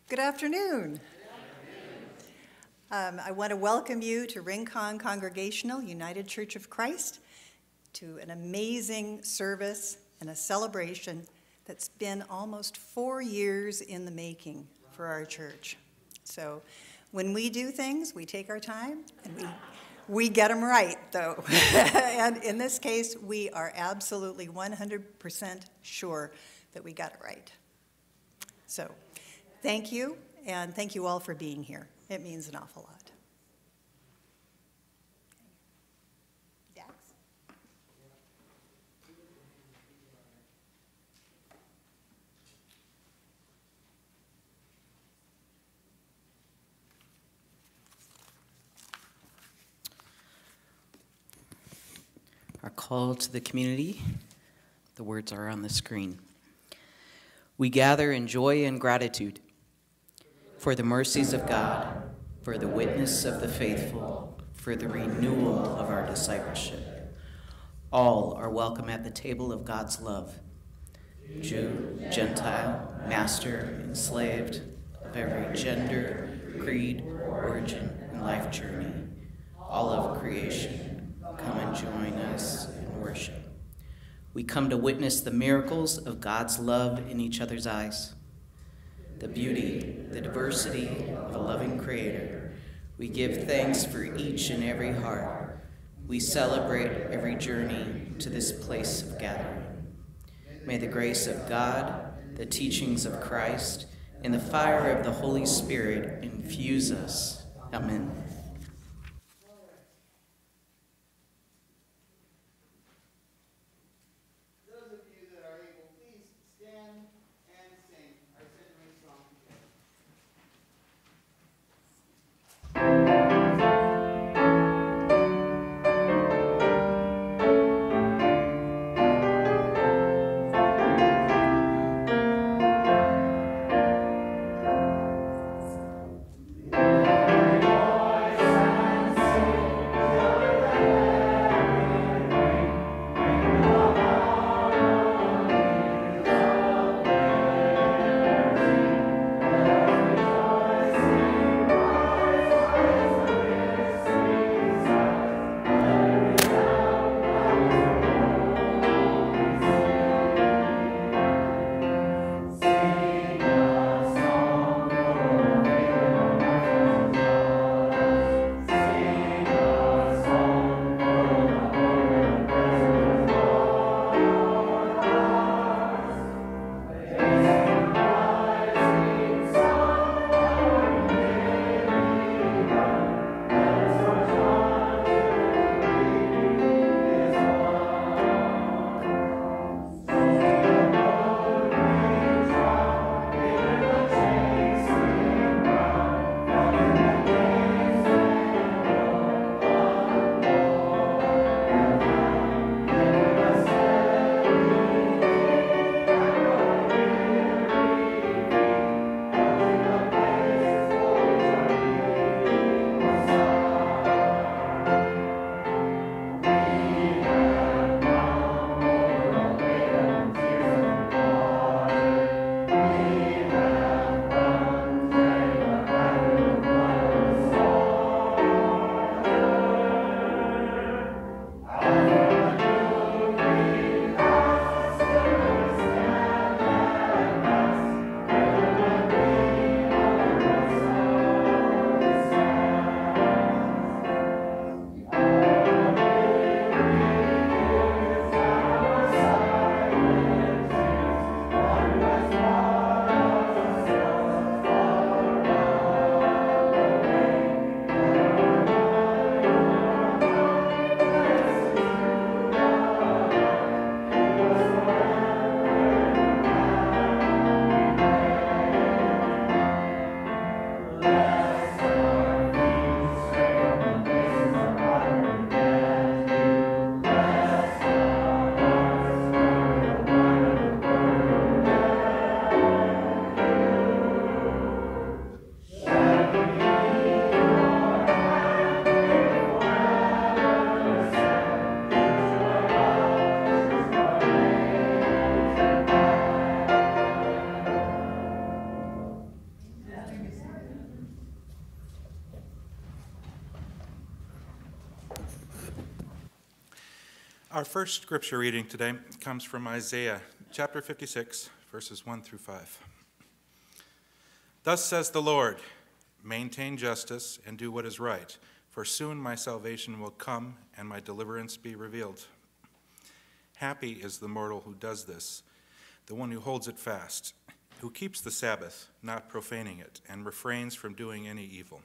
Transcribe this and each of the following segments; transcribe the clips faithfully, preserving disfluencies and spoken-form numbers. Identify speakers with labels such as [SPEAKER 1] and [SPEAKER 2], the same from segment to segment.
[SPEAKER 1] Good afternoon. Um, I want to welcome you to Rincon Congregational United Church of Christ, to an amazing service and a celebration that's been almost four years in the making for our church. So when we do things, we take our time and we, we get them right, though. And in this case, we are absolutely one hundred percent sure that we got it right. So thank you, and thank you all for being here. It means an awful lot. Dax?
[SPEAKER 2] Our call to the community, the words are on the screen. We gather in joy and gratitude for the mercies of God, for the witness of the faithful, for the renewal of our discipleship. All are welcome at the table of God's love. Jew, Gentile, master, enslaved, of every gender, creed, origin, and life journey, all of creation, come and join us in worship. We come to witness the miracles of God's love in each other's eyes, the beauty, the diversity of a loving Creator. We give thanks for each and every heart. We celebrate every journey to this place of gathering. May the grace of God, the teachings of Christ, and the fire of the Holy Spirit infuse us. Amen.
[SPEAKER 3] Joy Our first scripture reading today comes from Isaiah chapter fifty-six, verses one through five. Thus says the Lord, maintain justice and do what is right, for soon my salvation will come and my deliverance be revealed. Happy is the mortal who does this, the one who holds it fast, who keeps the Sabbath, not profaning it, and refrains from doing any evil.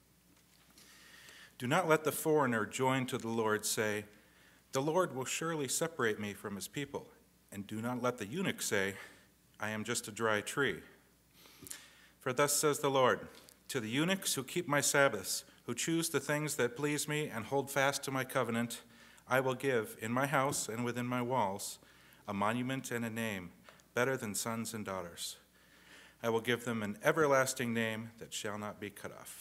[SPEAKER 3] Do not let the foreigner joined to the Lord say, the Lord will surely separate me from his people. And do not let the eunuch say, I am just a dry tree. For thus says the Lord, to the eunuchs who keep my Sabbaths, who choose the things that please me and hold fast to my covenant, I will give, in my house and within my walls, a monument and a name, better than sons and daughters. I will give them an everlasting name that shall not be cut off.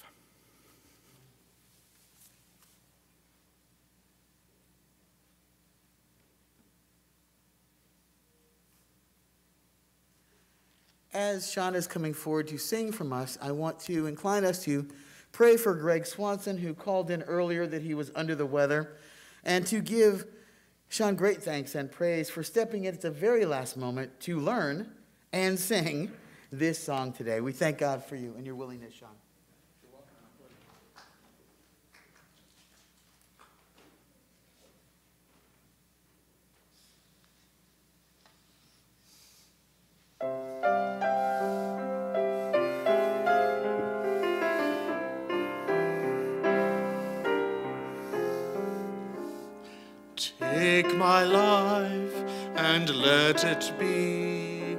[SPEAKER 4] As Sean is coming forward to sing from us, I want to incline us to pray for Greg Swanson, who called in earlier that he was under the weather, and to give Sean great thanks and praise for stepping in at the very last moment to learn and sing this song today. We thank God for you and your willingness, Sean.
[SPEAKER 5] Take my life and let it be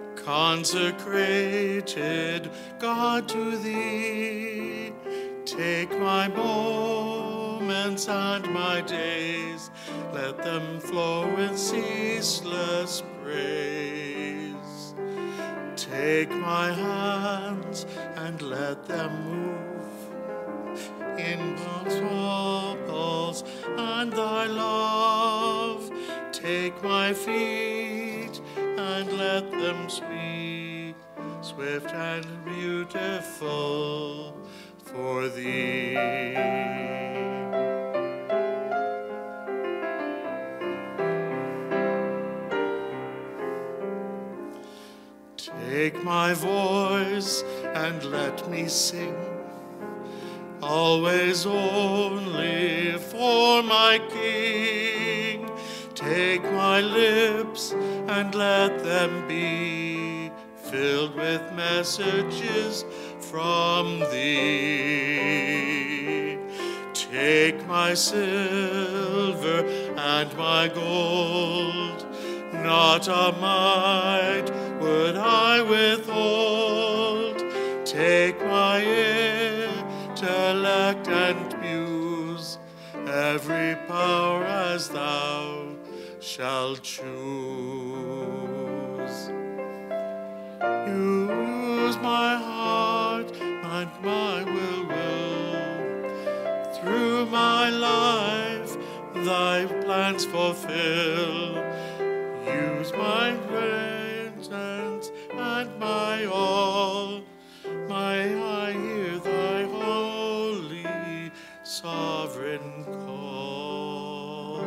[SPEAKER 5] consecrated, God, to thee. Take my moments and my days, let them flow with ceaseless praise. Take my hands and let them move in troubles and thy love. Take my feet and let them speak, swift and beautiful for thee. Take my voice and let me sing, always only for my King. Take my lips and let them be filled with messages from thee. Take my silver and my gold, not a mite would I withhold. Take my intellect and muse, every power as thou shalt choose. Use my heart and my will, will through my life thy plans fulfill. Use my repentance and my all, may I hear thy holy sovereign call.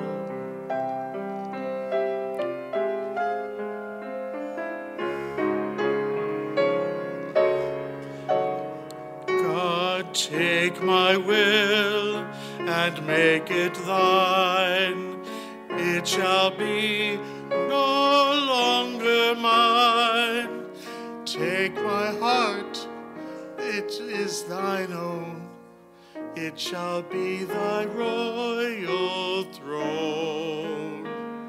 [SPEAKER 5] God, take my will and make it thine. It shall be no longer mine. Take my heart, it is thine own. It shall be thy royal throne.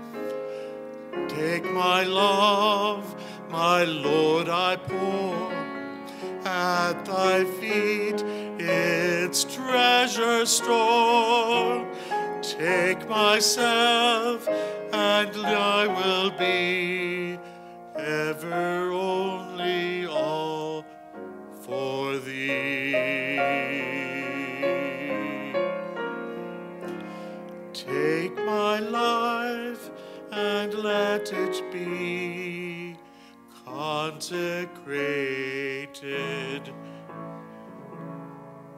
[SPEAKER 5] Take my love, my Lord, I pour at thy feet its treasure store. Take myself, and I will be ever only all for thee. Take my life, and let it be consecrated,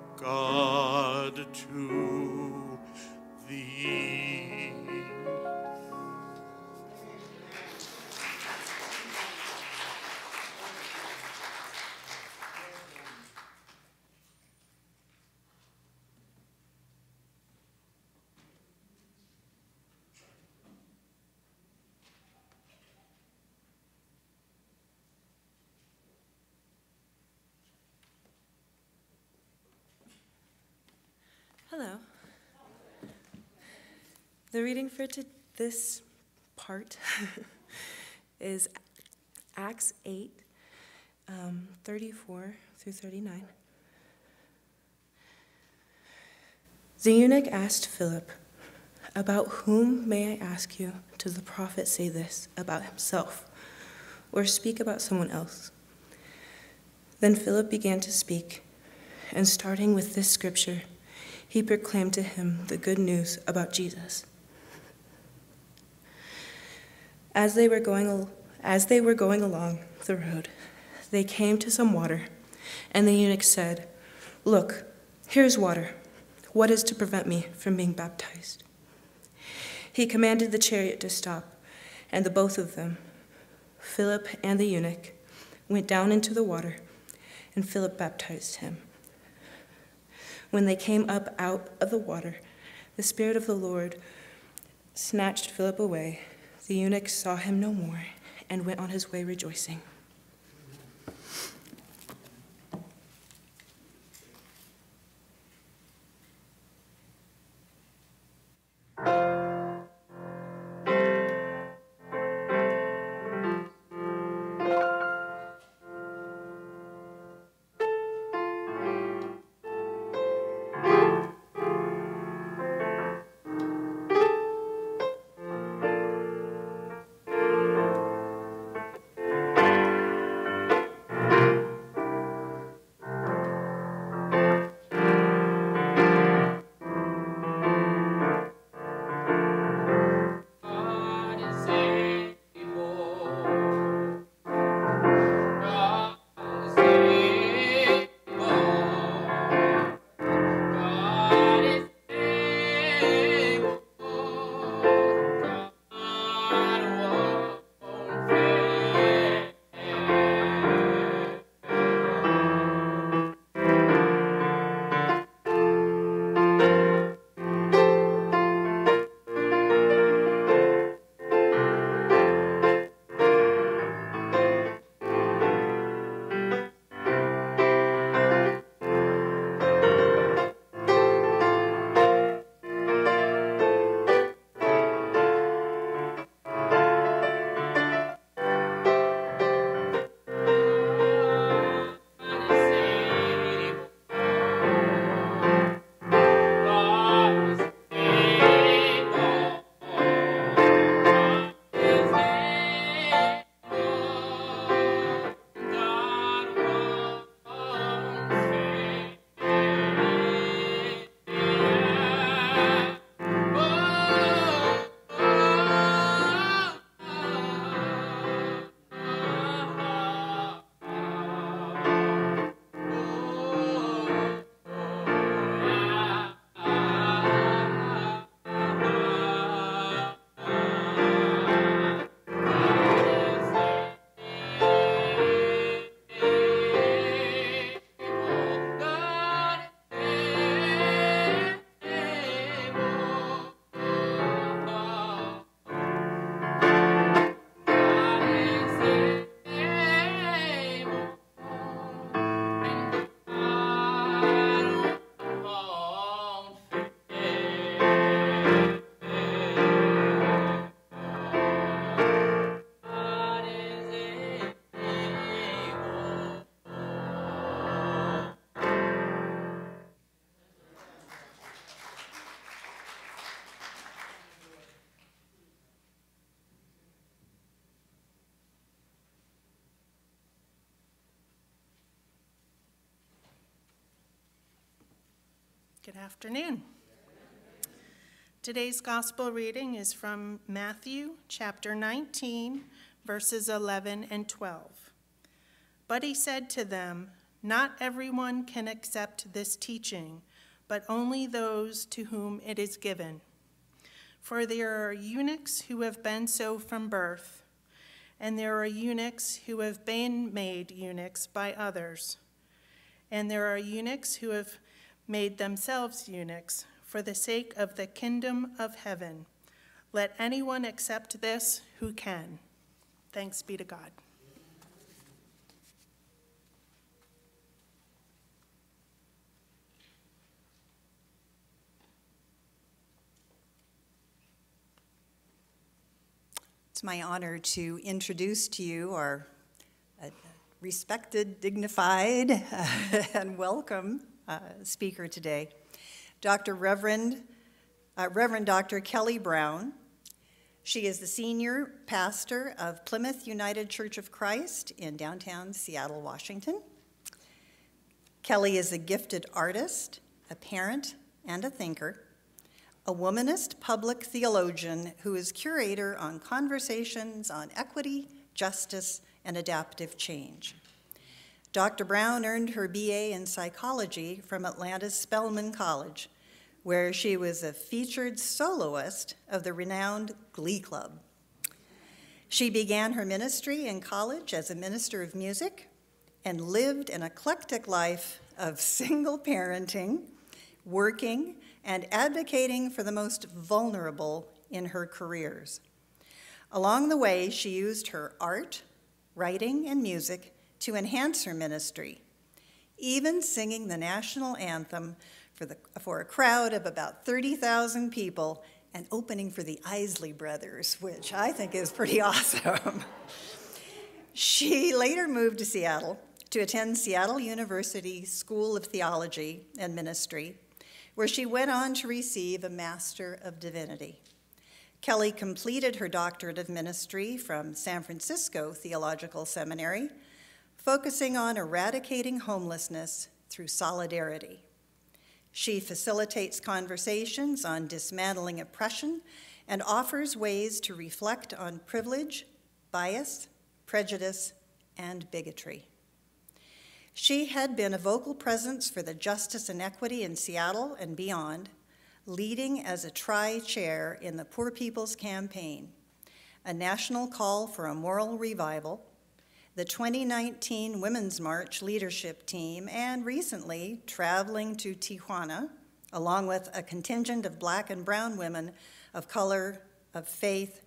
[SPEAKER 5] God, to thee.
[SPEAKER 6] Hello. The reading for to this part is Acts eight, um, thirty-four through thirty-nine. The eunuch asked Philip, "About whom, may I ask you, does the prophet say this about himself, or speak about someone else?" Then Philip began to speak, and starting with this scripture, he proclaimed to him the good news about Jesus. As they were going, as they were going along the road, they came to some water, and the eunuch said, "Look, here's water. What is to prevent me from being baptized?" He commanded the chariot to stop, and the both of them, Philip and the eunuch, went down into the water, and Philip baptized him. When they came up out of the water, the Spirit of the Lord snatched Philip away. The eunuch saw him no more and went on his way rejoicing.
[SPEAKER 7] Good afternoon. Today's gospel reading is from Matthew chapter nineteen, verses eleven and twelve. But he said to them, "Not everyone can accept this teaching, but only those to whom it is given. For there are eunuchs who have been so from birth, and there are eunuchs who have been made eunuchs by others, and there are eunuchs who have made themselves eunuchs for the sake of the kingdom of heaven. Let anyone accept this who can." Thanks be to God.
[SPEAKER 1] It's my honor to introduce to you our uh, respected, dignified, uh, and welcome uh, speaker today, Doctor Reverend, uh, Reverend Doctor Kelly Brown. She is the senior pastor of Plymouth United Church of Christ in downtown Seattle, Washington. Kelly is a gifted artist, a parent, and a thinker, a womanist public theologian who is curator on conversations on equity, justice, and adaptive change. Doctor Brown earned her B A in psychology from Atlanta's Spelman College, where she was a featured soloist of the renowned Glee Club. She began her ministry in college as a minister of music and lived an eclectic life of single parenting, working, and advocating for the most vulnerable in her careers. Along the way, she used her art, writing, and music to enhance her ministry, even singing the national anthem for, the, for a crowd of about thirty thousand people and opening for the Isley Brothers, which I think is pretty awesome. She later moved to Seattle to attend Seattle University School of Theology and Ministry, where she went on to receive a Master of Divinity. Kelly completed her doctorate of ministry from San Francisco Theological Seminary, focusing on eradicating homelessness through solidarity. She facilitates conversations on dismantling oppression and offers ways to reflect on privilege, bias, prejudice, and bigotry. She had been a vocal presence for the justice and equity in Seattle and beyond, leading as a tri-chair in the Poor People's Campaign, a national call for a moral revival, the twenty nineteen Women's March leadership team, and recently traveling to Tijuana, along with a contingent of Black and brown women of color, of faith,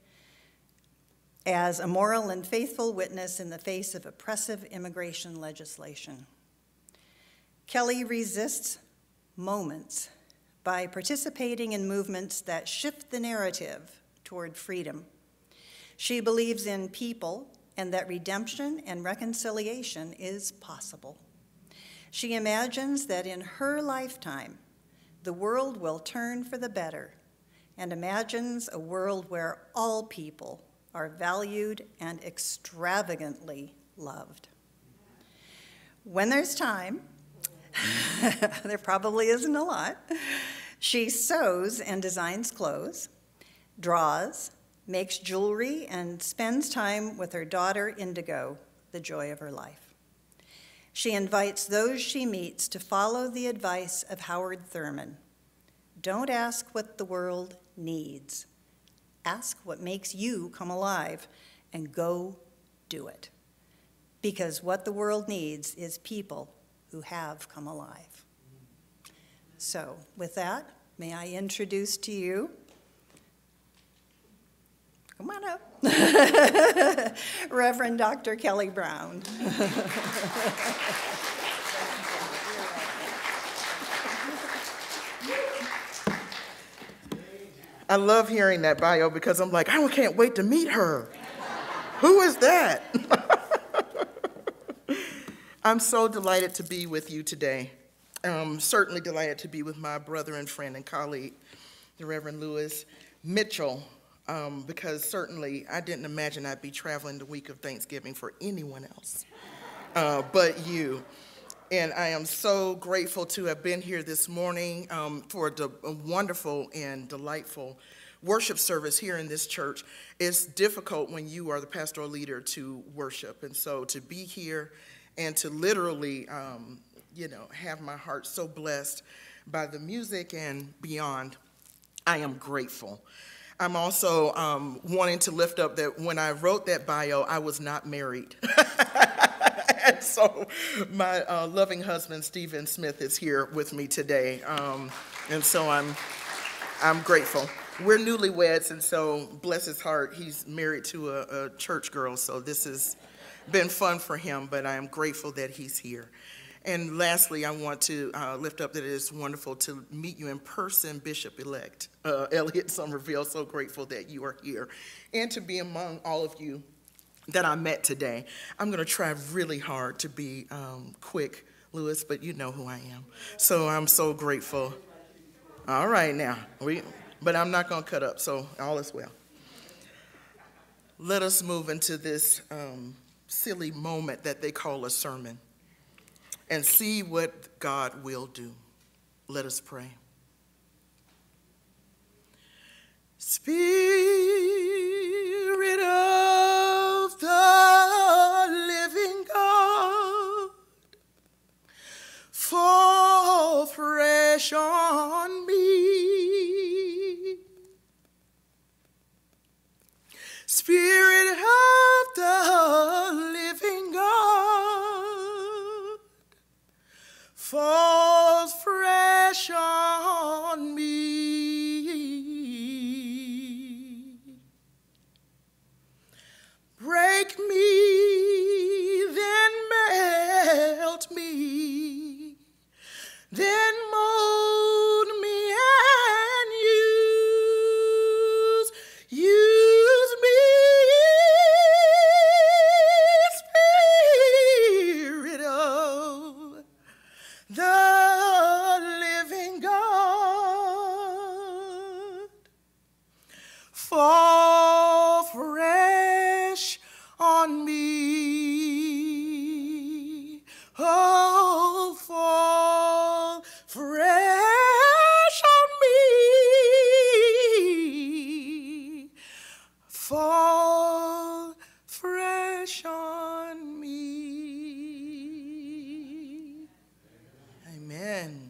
[SPEAKER 1] as a moral and faithful witness in the face of oppressive immigration legislation. Kelly resists moments by participating in movements that shift the narrative toward freedom. She believes in people and that redemption and reconciliation is possible. She imagines that in her lifetime, the world will turn for the better, and imagines a world where all people are valued and extravagantly loved. When there's time, there probably isn't a lot, she sews and designs clothes, draws, makes jewelry, and spends time with her daughter Indigo, the joy of her life. She invites those she meets to follow the advice of Howard Thurman. Don't ask what the world needs. Ask what makes you come alive, and go do it. Because what the world needs is people who have come alive. So with that, may I introduce to you, come on up, Reverend Doctor Kelly Brown.
[SPEAKER 4] I love hearing that bio because I'm like, I can't wait to meet her. Who is that? I'm so delighted to be with you today. I'm certainly delighted to be with my brother and friend and colleague, the Reverend Lewis Mitchell, um, because certainly I didn't imagine I'd be traveling the week of Thanksgiving for anyone else uh, but you. And I am so grateful to have been here this morning um, for the, a wonderful and delightful worship service here in this church. It's difficult when you are the pastoral leader to worship. And so to be here and to literally, um, you know, have my heart so blessed by the music and beyond, I am grateful. I'm also um, wanting to lift up that when I wrote that bio, I was not married. And so my uh, loving husband, Stephen Smith, is here with me today. Um, and so I'm, I'm grateful. We're newlyweds, and so bless his heart, he's married to a, a church girl, so this has been fun for him, but I am grateful that he's here.
[SPEAKER 8] And lastly, I want to uh, lift up that it is wonderful to meet you in person, Bishop-elect uh, Elliott Somerville. So grateful that you are here. And to be among all of you that I met today. I'm going to try really hard to be um, quick, Louis, but you know who I am. So I'm so grateful. All right now, we, but I'm not going to cut up, so all is well. Let us move into this um, silly moment that they call a sermon and see what God will do. Let us pray. Spirit of the living God, fall fresh on me. Spirit of the living God, fall fresh on me. Break me, then melt me, then mold me and use, use me, Spirit of the living God, fall fresh on me. Oh, fall fresh on me. Fall fresh on me. Amen.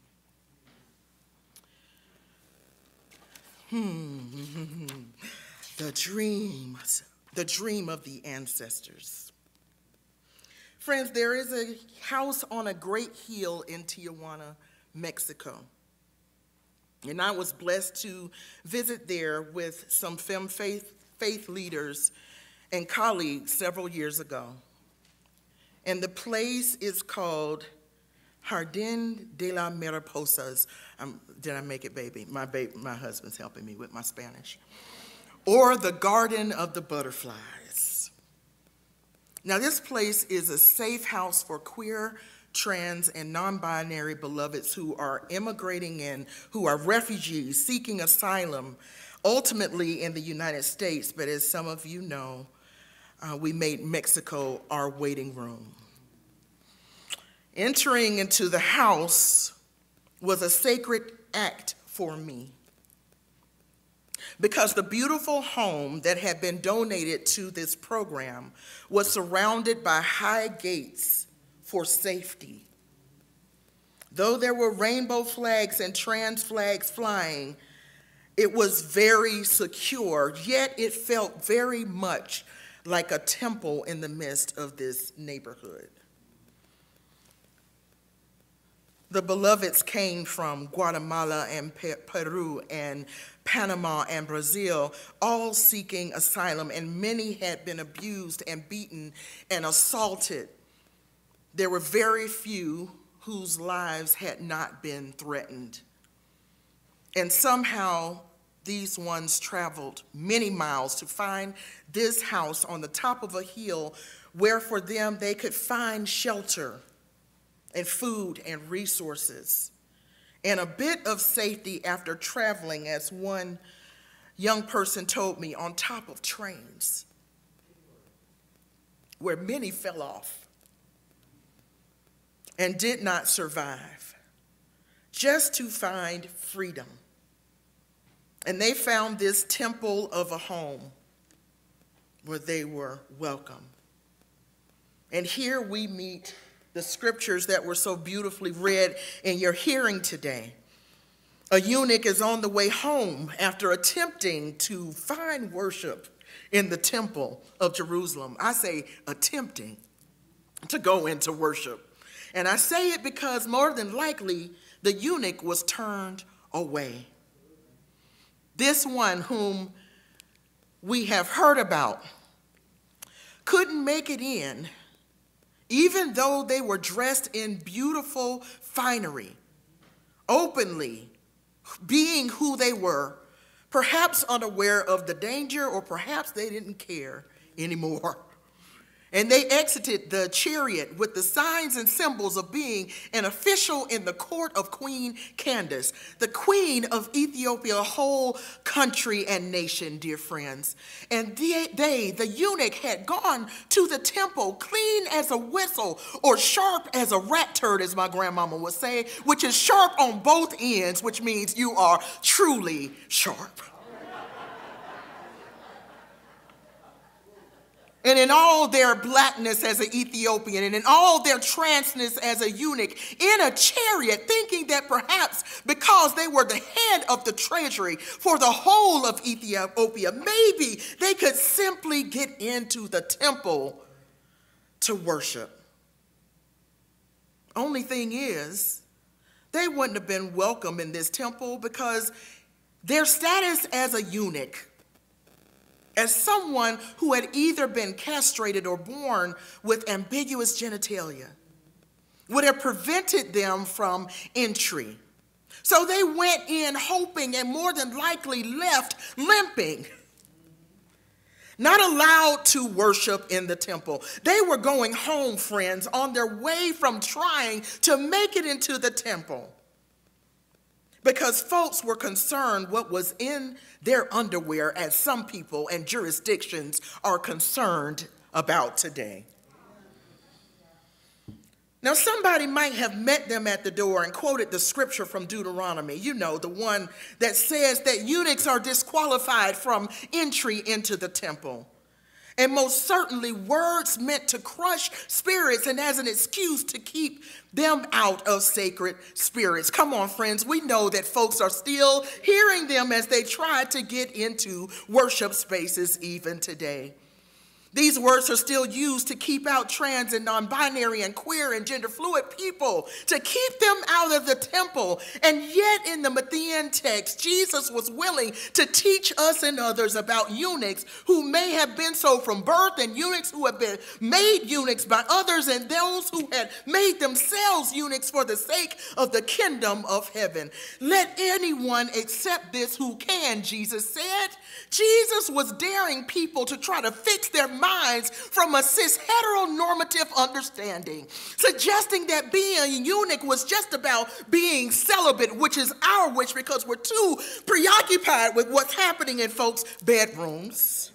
[SPEAKER 8] Hmm. The dreams, the dream of the ancestors. Friends, there is a house on a great hill in Tijuana, Mexico. And I was blessed to visit there with some femme faith, faith leaders and colleagues several years ago. And the place is called Jardín de las Mariposas. Um, did I make it, baby? My, baby? my husband's helping me with my Spanish. Or the Garden of the Butterflies. Now, this place is a safe house for queer, trans, and non-binary beloveds who are immigrating in, who are refugees seeking asylum, ultimately in the United States. But as some of you know, uh, we made Mexico our waiting room. Entering into the house was a sacred act for me, because the beautiful home that had been donated to this program was surrounded by high gates for safety. Though there were rainbow flags and trans flags flying, it was very secure, yet it felt very much like a temple in the midst of this neighborhood. The beloveds came from Guatemala and Peru and Panama and Brazil, all seeking asylum, and many had been abused and beaten and assaulted. There were very few whose lives had not been threatened. And somehow these ones traveled many miles to find this house on the top of a hill where for them they could find shelter and food and resources, and a bit of safety after traveling, as one young person told me, on top of trains, where many fell off and did not survive, just to find freedom. And they found this temple of a home where they were welcome. And here we meet the scriptures that were so beautifully read in your hearing today. A eunuch is on the way home after attempting to find worship in the temple of Jerusalem. I say attempting to go into worship. And I say it because more than likely the eunuch was turned away. This one whom we have heard about couldn't make it in even though they were dressed in beautiful finery, openly being who they were, perhaps unaware of the danger, or perhaps they didn't care anymore. And they exited the chariot with the signs and symbols of being an official in the court of Queen Candace, the queen of Ethiopia, a whole country and nation, dear friends. And they, they, the eunuch, had gone to the temple clean as a whistle, or sharp as a rat turd, as my grandmama would say, which is sharp on both ends, which means you are truly sharp. And in all their blackness as an Ethiopian, and in all their transness as a eunuch, in a chariot, thinking that perhaps because they were the head of the treasury for the whole of Ethiopia, maybe they could simply get into the temple to worship. Only thing is, they wouldn't have been welcome in this temple because their status as a eunuch, as someone who had either been castrated or born with ambiguous genitalia, would have prevented them from entry. So they went in hoping, and more than likely left limping, not allowed to worship in the temple. They were going home, friends, on their way from trying to make it into the temple, because folks were concerned what was in their underwear, as some people and jurisdictions are concerned about today. Now, somebody might have met them at the door and quoted the scripture from Deuteronomy, you know, the one that says that eunuchs are disqualified from entry into the temple. And most certainly words meant to crush spirits and as an excuse to keep them out of sacred spirits. Come on, friends, we know that folks are still hearing them as they try to get into worship spaces even today. These words are still used to keep out trans and non-binary and queer and gender fluid people, to keep them out of the temple. And yet in the Matthean text, Jesus was willing to teach us and others about eunuchs who may have been so from birth, and eunuchs who have been made eunuchs by others, and those who had made themselves eunuchs for the sake of the kingdom of heaven. Let anyone accept this who can, Jesus said. Jesus was daring people to try to fix their minds from a cis heteronormative understanding, suggesting that being a eunuch was just about being celibate, which is our wish because we're too preoccupied with what's happening in folks' bedrooms.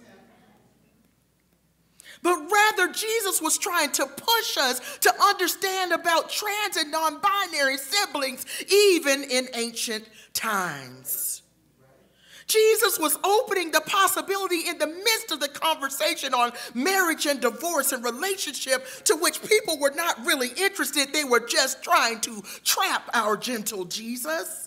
[SPEAKER 8] But rather, Jesus was trying to push us to understand about trans and non-binary siblings, even in ancient times. Jesus was opening the possibility in the midst of the conversation on marriage and divorce and relationship, to which people were not really interested. They were just trying to trap our gentle Jesus.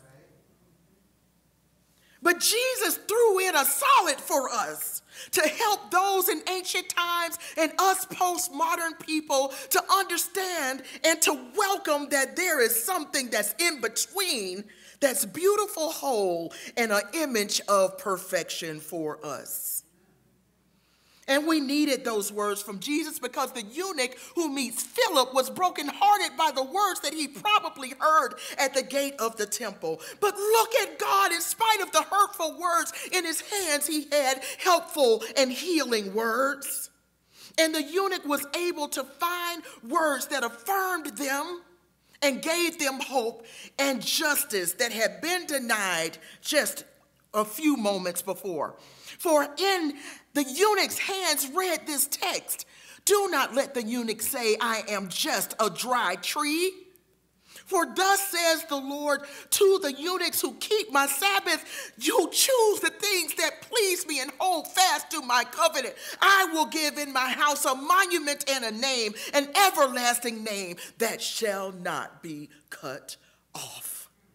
[SPEAKER 8] But Jesus threw in a solid for us to help those in ancient times and us postmodern people to understand and to welcome that there is something that's in between, that's beautiful, whole, and an image of perfection for us. And we needed those words from Jesus because the eunuch who meets Philip was brokenhearted by the words that he probably heard at the gate of the temple. But look at God, in spite of the hurtful words in his hands, he had helpful and healing words. And the eunuch was able to find words that affirmed them and gave them hope and justice that had been denied just a few moments before. For in the eunuch's hands read this text, "Do not let the eunuch say, I am just a dry tree. For thus says the Lord to the eunuchs who keep my Sabbath, you choose the things that please me and hold fast to my covenant. I will give in my house a monument and a name, an everlasting name that shall not be cut off."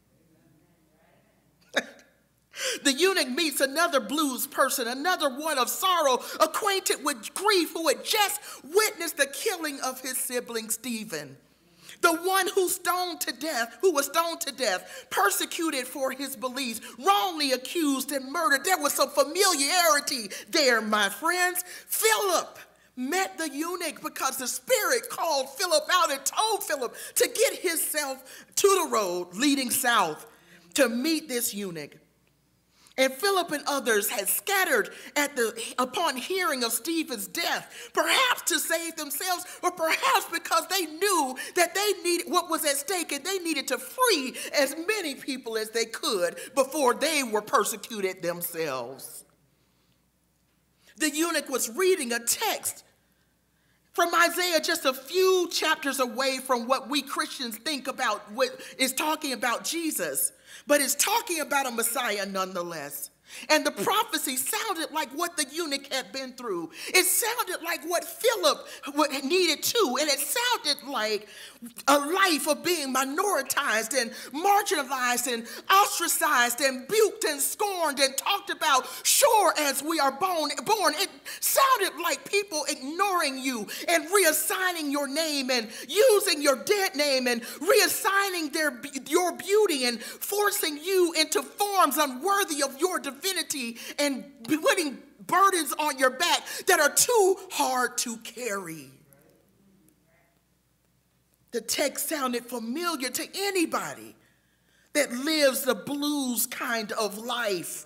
[SPEAKER 8] The eunuch meets another blues person, another one of sorrow, acquainted with grief, who had just witnessed the killing of his sibling Stephen. The one who stoned to death, who was stoned to death, persecuted for his beliefs, wrongly accused and murdered. There was some familiarity there, my friends. Philip met the eunuch because the Spirit called Philip out and told Philip to get himself to the road leading south to meet this eunuch. And Philip and others had scattered at the, upon hearing of Stephen's death, perhaps to save themselves, or perhaps because they knew that they needed what was at stake and they needed to free as many people as they could before they were persecuted themselves. The eunuch was reading a text from Isaiah, just a few chapters away from what we Christians think about, what is talking about Jesus. But it's talking about a Messiah nonetheless. And the prophecy sounded like what the eunuch had been through. It sounded like what Philip needed too. And it sounded like a life of being minoritized and marginalized and ostracized and buked and scorned and talked about, sure, as we are born. born. It sounded like people ignoring you and reassigning your name and using your dead name and reassigning their, your beauty and forcing you into forms unworthy of your divinity and putting burdens on your back that are too hard to carry. The text sounded familiar to anybody that lives the blues kind of life.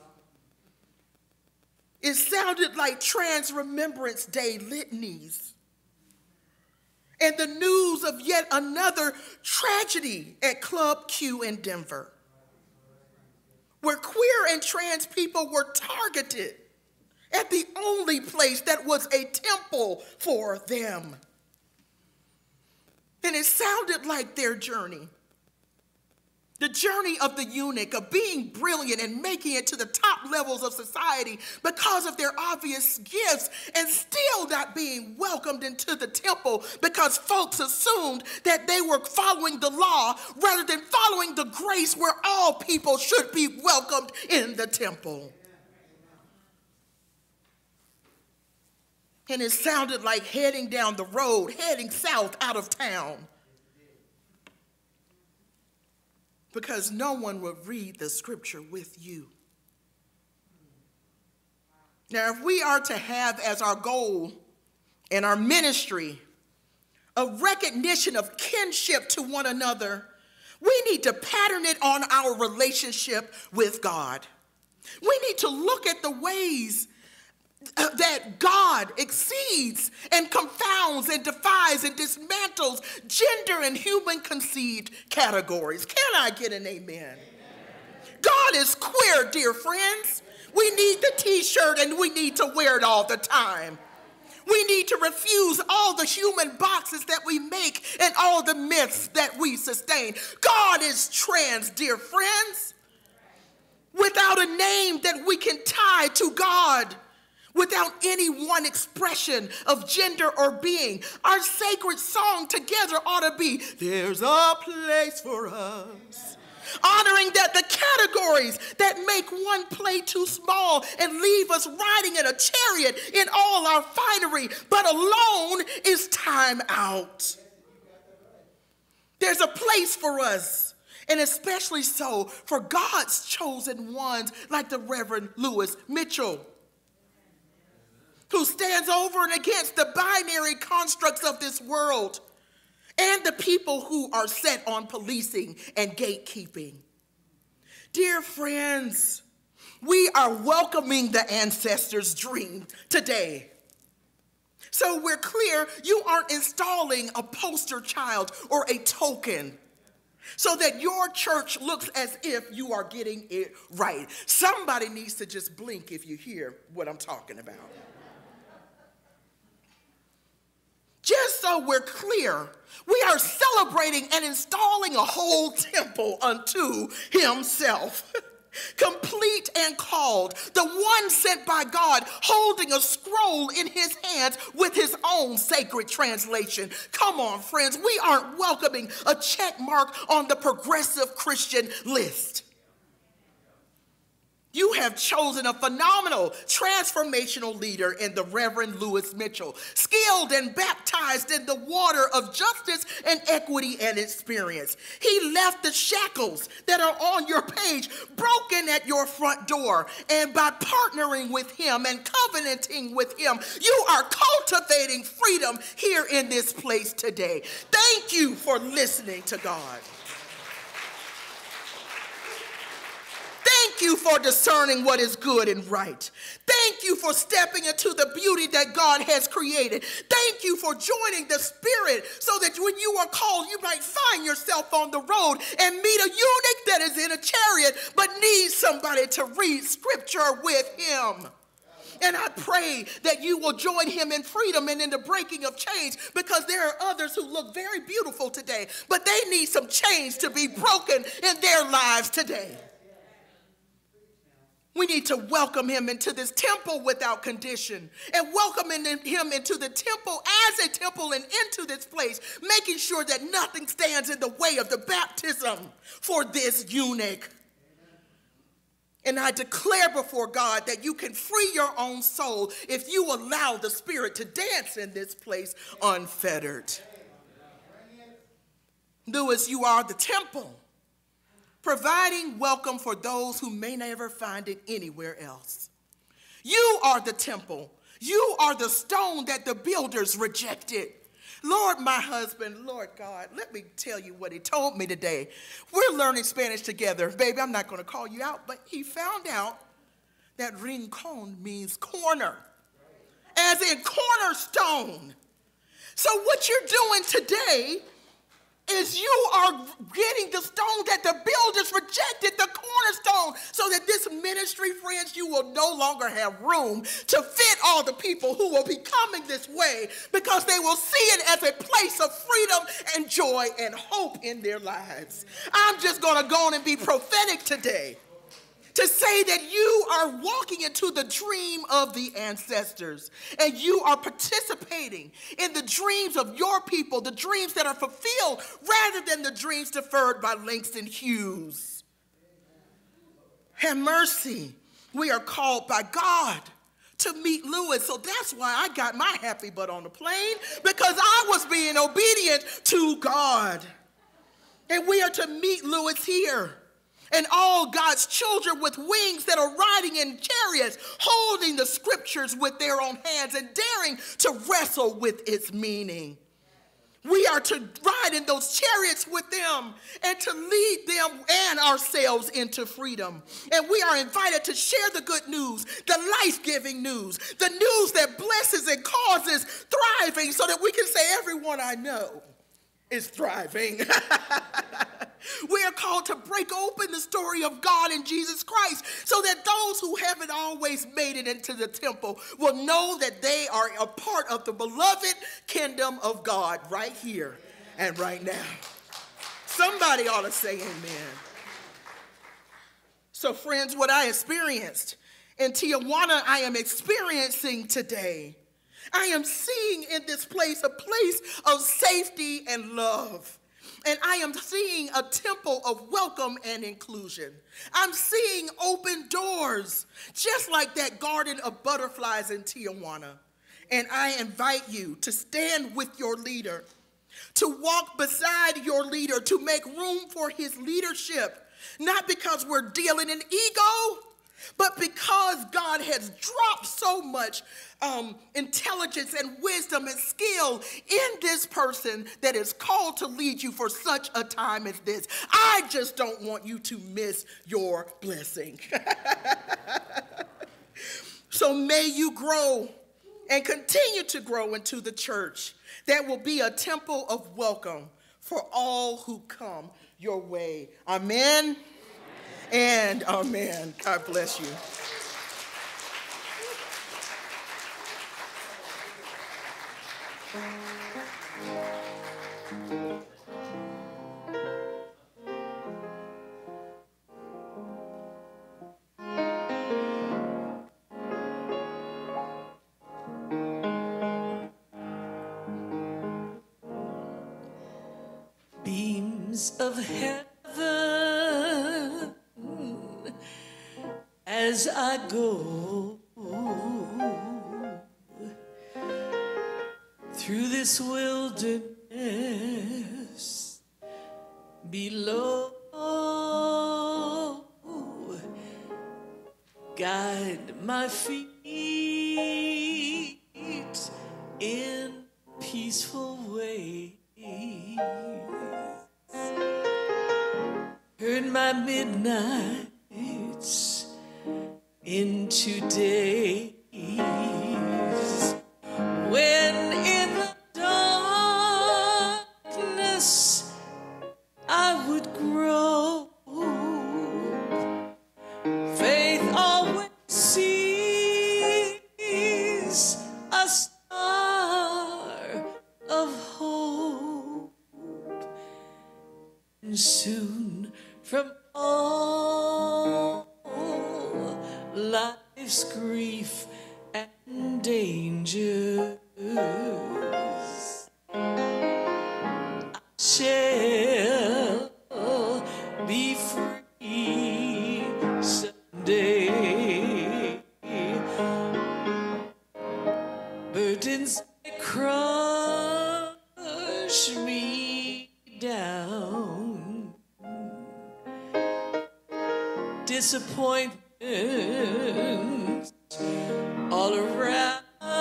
[SPEAKER 8] It sounded like Trans Remembrance Day litanies and the news of yet another tragedy at Club Q in Denver, where queer and trans people were targeted at the only place that was a temple for them. And it sounded like their journey, the journey of the eunuch, of being brilliant and making it to the top levels of society because of their obvious gifts, and still not being welcomed into the temple because folks assumed that they were following the law rather than following the grace where all people should be welcomed in the temple. And it sounded like heading down the road, heading south out of town, because no one would read the scripture with you. Now, if we are to have as our goal and our ministry a recognition of kinship to one another, we need to pattern it on our relationship with God. We need to look at the ways Uh, that God exceeds and confounds and defies and dismantles gender and human conceived categories. Can I get an amen? Amen. God is queer, dear friends. We need the t-shirt and we need to wear it all the time. We need to refuse all the human boxes that we make and all the myths that we sustain. God is trans, dear friends. Without a name that we can tie to God, without any one expression of gender or being, our sacred song together ought to be, there's a place for us. Honoring that the categories that make one play too small and leave us riding in a chariot in all our finery, but alone is time out. There's a place for us, and especially so for God's chosen ones like the Reverend Lewis Mitchell, who stands over and against the binary constructs of this world and the people who are set on policing and gatekeeping. Dear friends, we are welcoming the ancestors' dream today. So we're clear, you aren't installing a poster child or a token so that your church looks as if you are getting it right. Somebody needs to just blink if you hear what I'm talking about. Just so we're clear, we are celebrating and installing a whole temple unto himself, complete and called, the one sent by God, holding a scroll in his hands with his own sacred translation. Come on, friends, we aren't welcoming a check mark on the progressive Christian list. You have chosen a phenomenal transformational leader in the Reverend Lewis Mitchell, skilled and baptized in the water of justice and equity and experience. He left the shackles that are on your page broken at your front door, and by partnering with him and covenanting with him, you are cultivating freedom here in this place today. Thank you for listening to God. Thank you for discerning what is good and right. Thank you for stepping into the beauty that God has created. Thank you for joining the Spirit so that when you are called, you might find yourself on the road and meet a eunuch that is in a chariot but needs somebody to read scripture with him. And I pray that you will join him in freedom and in the breaking of chains, because there are others who look very beautiful today, but they need some chains to be broken in their lives today. We need to welcome him into this temple without condition, and welcome him into the temple as a temple and into this place, making sure that nothing stands in the way of the baptism for this eunuch. And I declare before God that you can free your own soul if you allow the Spirit to dance in this place unfettered. Lewis, you are the temple, providing welcome for those who may never find it anywhere else. You are the temple. You are the stone that the builders rejected. Lord, my husband, Lord God, let me tell you what he told me today. We're learning Spanish together. Baby, I'm not going to call you out, but he found out that rincon means corner, as in cornerstone. So what you're doing today is you are getting the stone that the builders rejected, the cornerstone, so that this ministry, friends, you will no longer have room to fit all the people who will be coming this way, because they will see it as a place of freedom and joy and hope in their lives. I'm just going to go on and be prophetic today to say that you are walking into the dream of the ancestors, and you are participating in the dreams of your people, the dreams that are fulfilled rather than the dreams deferred by Langston Hughes. Have mercy. We are called by God to meet Lewis, so that's why I got my happy butt on the plane, because I was being obedient to God. And we are to meet Lewis here. And all God's children with wings that are riding in chariots, holding the scriptures with their own hands and daring to wrestle with its meaning. We are to ride in those chariots with them and to lead them and ourselves into freedom. And we are invited to share the good news, the life-giving news, the news that blesses and causes thriving, so that we can say, everyone I know is thriving. We are called to break open the story of God in Jesus Christ, so that those who haven't always made it into the temple will know that they are a part of the beloved kingdom of God right here and right now. Somebody ought to say amen. So friends, what I experienced in Tijuana, I am experiencing today. I am seeing in this place a place of safety and love. And I am seeing a temple of welcome and inclusion. I'm seeing open doors, just like that garden of butterflies in Tijuana. And I invite you to stand with your leader, to walk beside your leader, to make room for his leadership, not because we're dealing in ego, but because God has dropped so much um, intelligence and wisdom and skill in this person that is called to lead you for such a time as this. I just don't want you to miss your blessing. So may you grow and continue to grow into the church that will be a temple of welcome for all who come your way. Amen. And amen. God bless you.
[SPEAKER 9] Beams of heaven, as I go through this wilderness below, guide my feet in peaceful ways. Heard my midnights into days. When in the darkness I would grow, faith always sees a star of hope, and soon from all life's grief and dangers I shall be free someday. Burdens may crush me down, disappointments all around,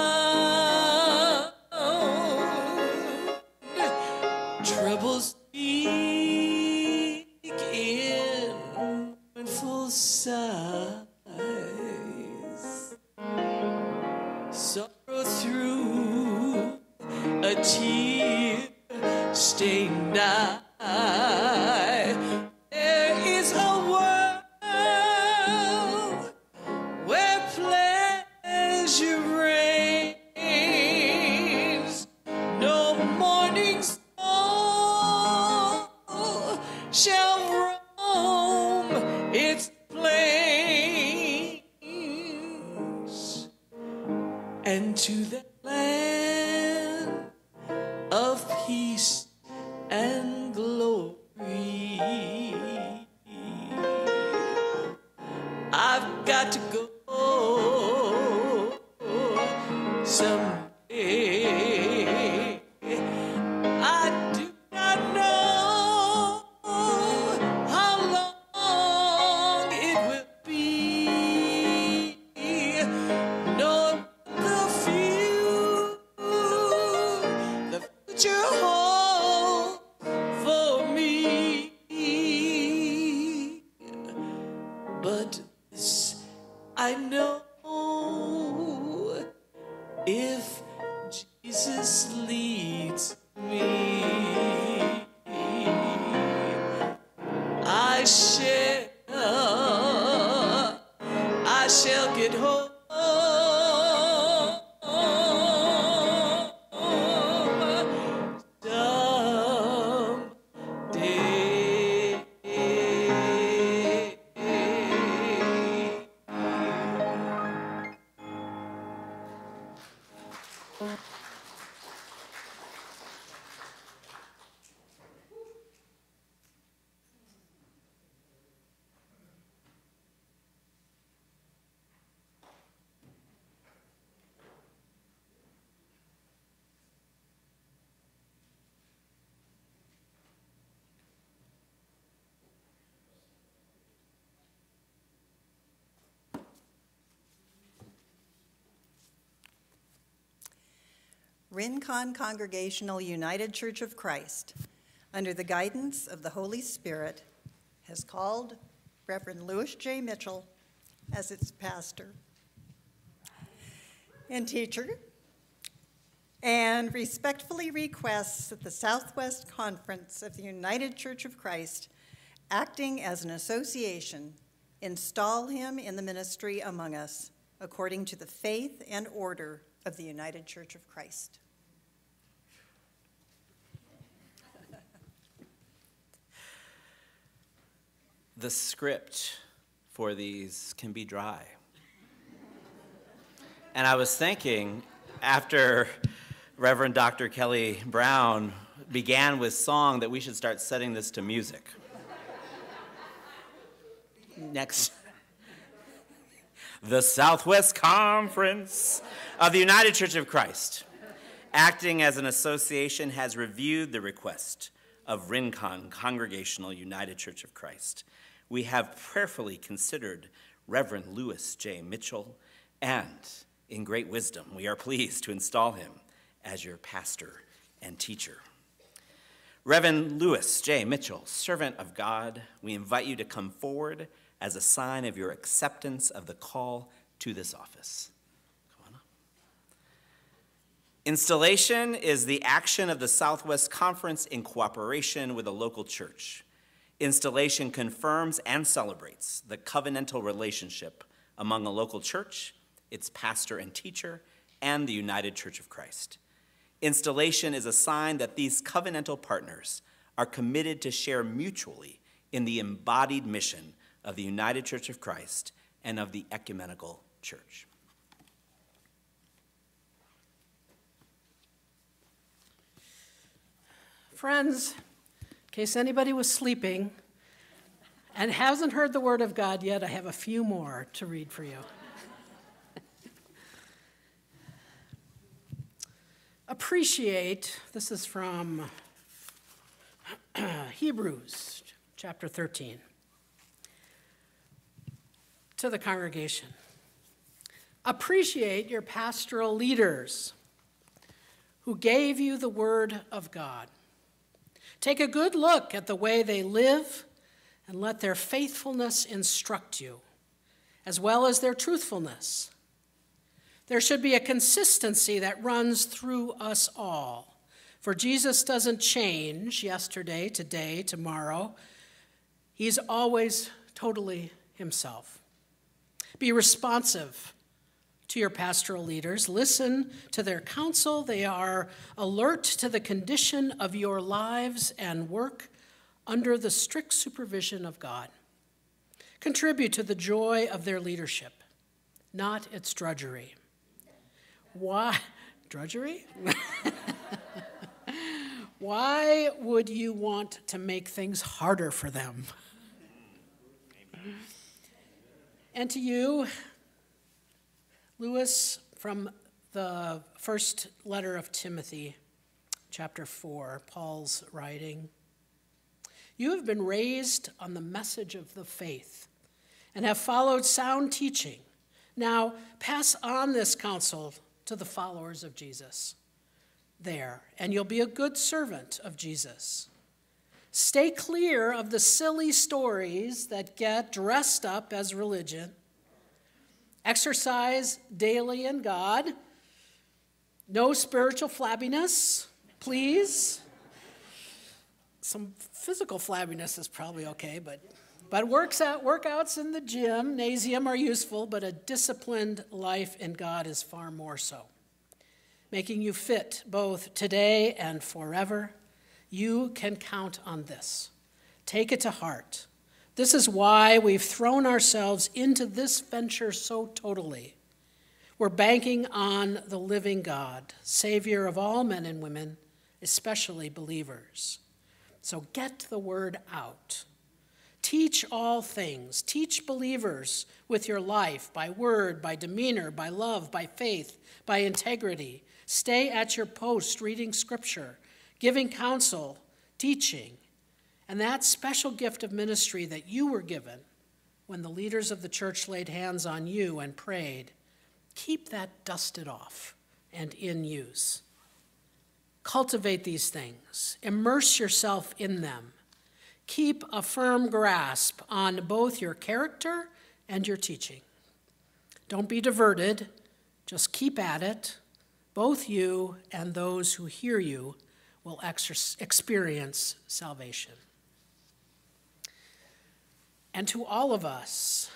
[SPEAKER 9] troubles speak in mournful sighs, sorrow through a tear-stained eye. There is a world where pleasure reigns, no morning soul shall roam its plains, and to that land of peace and glory I've got to go someday. I do not know how long it will be, nor the few the future holds for me. But this I know, if Jesus leads me, I shall, I shall get home someday.
[SPEAKER 1] Rincon Congregational United Church of Christ, under the guidance of the Holy Spirit, has called Reverend Louis J. Mitchell as its pastor and teacher, and respectfully requests that the Southwest Conference of the United Church of Christ, acting as an association, install him in the ministry among us, according to the faith and order of the United Church of Christ.
[SPEAKER 10] The script for these can be dry. And I was thinking, after Reverend Doctor Kelly Brown began with song, that we should start setting this to music. Next. The Southwest Conference of the United Church of Christ, acting as an association, has reviewed the request of Rincon Congregational United Church of Christ. We have prayerfully considered Reverend Louis J. Mitchell, and in great wisdom, we are pleased to install him as your pastor and teacher. Reverend Lewis J. Mitchell, servant of God, we invite you to come forward as a sign of your acceptance of the call to this office. Come on up. Installation is the action of the Southwest Conference in cooperation with a local church. Installation confirms and celebrates the covenantal relationship among a local church, its pastor and teacher, and the United Church of Christ. Installation is a sign that these covenantal partners are committed to share mutually in the embodied mission of the United Church of Christ and of the ecumenical church.
[SPEAKER 11] Friends, in case anybody was sleeping and hasn't heard the word of God yet, I have a few more to read for you. Appreciate, this is from Hebrews chapter thirteen, to the congregation. Appreciate your pastoral leaders who gave you the word of God. Take a good look at the way they live and let their faithfulness instruct you, as well as their truthfulness. There should be a consistency that runs through us all. For Jesus doesn't change yesterday, today, tomorrow. He's always totally himself. Be responsive to your pastoral leaders. Listen to their counsel. They are alert to the condition of your lives and work under the strict supervision of God. Contribute to the joy of their leadership, not its drudgery. Why? Drudgery? Why would you want to make things harder for them? And to you, Lewis, from the first letter of Timothy, chapter four, Paul's writing, you have been raised on the message of the faith and have followed sound teaching. Now, pass on this counsel to the followers of Jesus there, and you'll be a good servant of Jesus. Stay clear of the silly stories that get dressed up as religion. Exercise daily in God. No spiritual flabbiness, please. Some physical flabbiness is probably okay, but But works out, workouts in the gymnasium are useful, but a disciplined life in God is far more so. Making you fit both today and forever, you can count on this. Take it to heart. This is why we've thrown ourselves into this venture so totally. We're banking on the living God, Savior of all men and women, especially believers. So get the word out. Teach all things. Teach believers with your life, by word, by demeanor, by love, by faith, by integrity. Stay at your post reading scripture, giving counsel, teaching. And that special gift of ministry that you were given when the leaders of the church laid hands on you and prayed, keep that dusted off and in use. Cultivate these things. Immerse yourself in them. Keep a firm grasp on both your character and your teaching. Don't be diverted. Just keep at it. Both you and those who hear you will exer- experience salvation. And to all of us,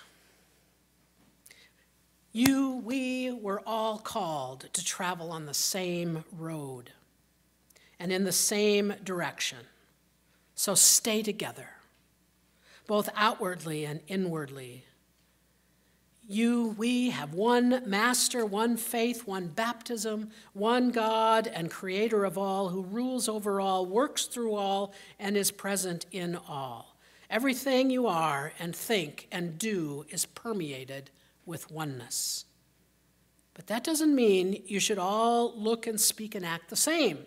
[SPEAKER 11] you, we were all called to travel on the same road and in the same direction. So stay together, both outwardly and inwardly. You, we have one master, one faith, one baptism, one God and creator of all, who rules over all, works through all, and is present in all. Everything you are and think and do is permeated with oneness. But that doesn't mean you should all look and speak and act the same.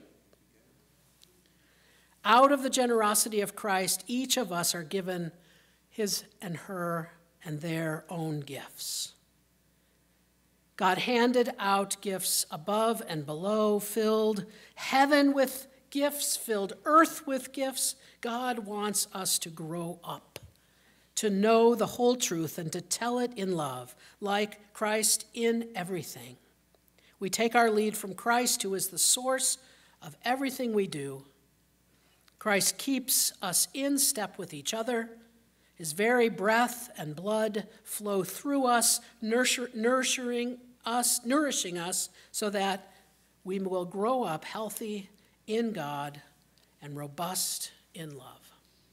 [SPEAKER 11] Out of the generosity of Christ, each of us are given his and her and their own gifts. God handed out gifts above and below, filled heaven with gifts, filled earth with gifts. God wants us to grow up, to know the whole truth and to tell it in love, like Christ in everything. We take our lead from Christ, who is the source of everything we do. Christ keeps us in step with each other. His very breath and blood flow through us, nurture, nurturing us, nourishing us, so that we will grow up healthy in God and robust in love.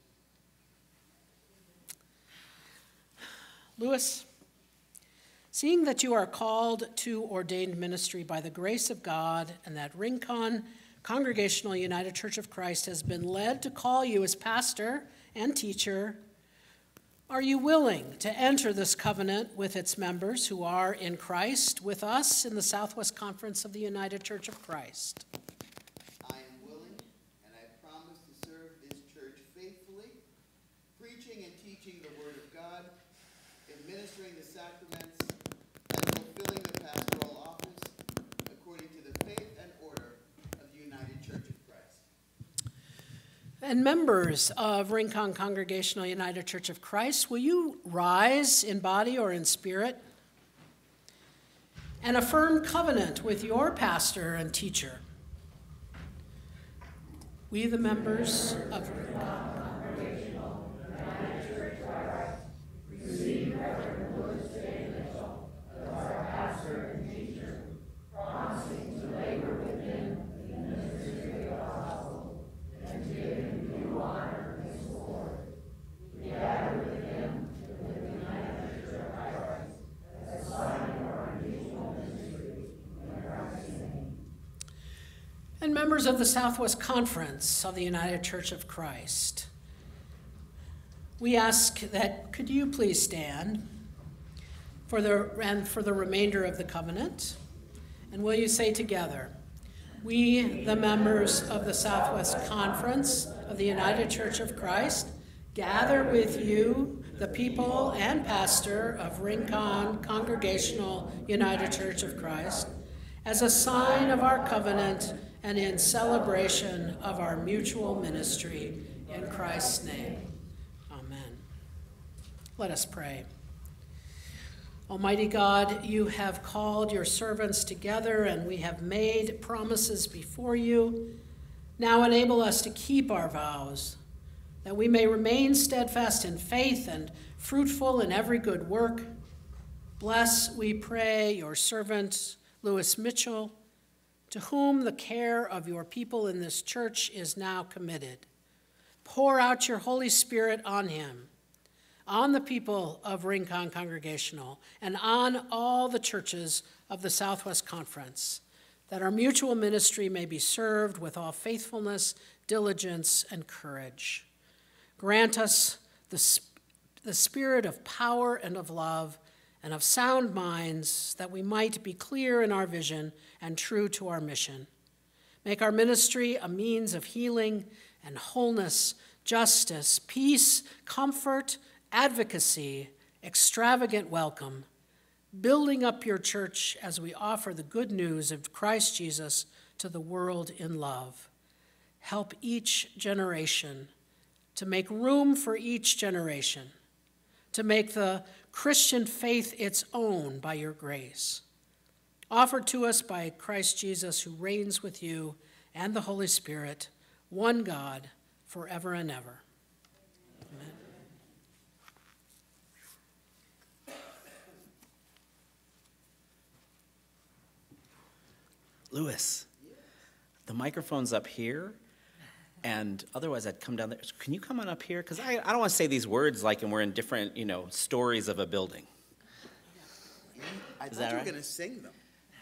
[SPEAKER 11] Louis, seeing that you are called to ordained ministry by the grace of God, and that Rincon Congregational United Church of Christ has been led to call you as pastor and teacher, are you willing to enter this covenant with its members who are in Christ with us in the Southwest Conference of the United Church of Christ?
[SPEAKER 4] I am willing, and I promise to serve this church faithfully, preaching and teaching the Word of God, administering the sacraments, and fulfilling the pastoral office according to the faith and order of the United Church of Christ.
[SPEAKER 11] And members of Rincon Congregational United Church of Christ, will you rise in body or in spirit and affirm covenant with your pastor and teacher? We, the members of Rincon Congregational United Church of Christ, receive Reverend Louis J. Mitchell as our pastor and teacher, promising to labor with him in the ministry of the gospel and to give him due honor and support. We gather with him with the United Church of Christ as a sign of our mutual ministry in Christ's name. And members of the Southwest Conference of the United Church of Christ, we ask that, could you please stand for the, and for the remainder of the covenant? And will you say together, we, the members of the Southwest Conference of the United Church of Christ, gather with you, the people and pastor of Rincon Congregational United Church of Christ, as a sign of our covenant and in celebration of our mutual ministry in Christ's name. Amen. Let us pray. Almighty God, you have called your servants together, and we have made promises before you. Now enable us to keep our vows, that we may remain steadfast in faith and fruitful in every good work. Bless, we pray, your servant, Louis Mitchell, to whom the care of your people in this church is now committed. Pour out your Holy Spirit on him, on the people of Rincon Congregational, and on all the churches of the Southwest Conference, that our mutual ministry may be served with all faithfulness, diligence, and courage. Grant us the, the spirit of power and of love and of sound minds, that we might be clear in our vision and true to our mission. Make our ministry a means of healing and wholeness, justice, peace, comfort, advocacy, extravagant welcome, building up your church as we offer the good news of Christ Jesus to the world in love. Help each generation to make room for each generation, to make the Christian faith its own by your grace, offered to us by Christ Jesus, who reigns with you and the Holy Spirit, one God, forever and ever. Amen.
[SPEAKER 10] Louis, the microphone's up here, and otherwise I'd come down there. Can you come on up here? Because I, I don't want to say these words like and we're in different, you know, stories of a building.
[SPEAKER 4] I
[SPEAKER 10] Is
[SPEAKER 4] thought
[SPEAKER 10] that
[SPEAKER 4] you were
[SPEAKER 10] right?
[SPEAKER 4] going to sing them.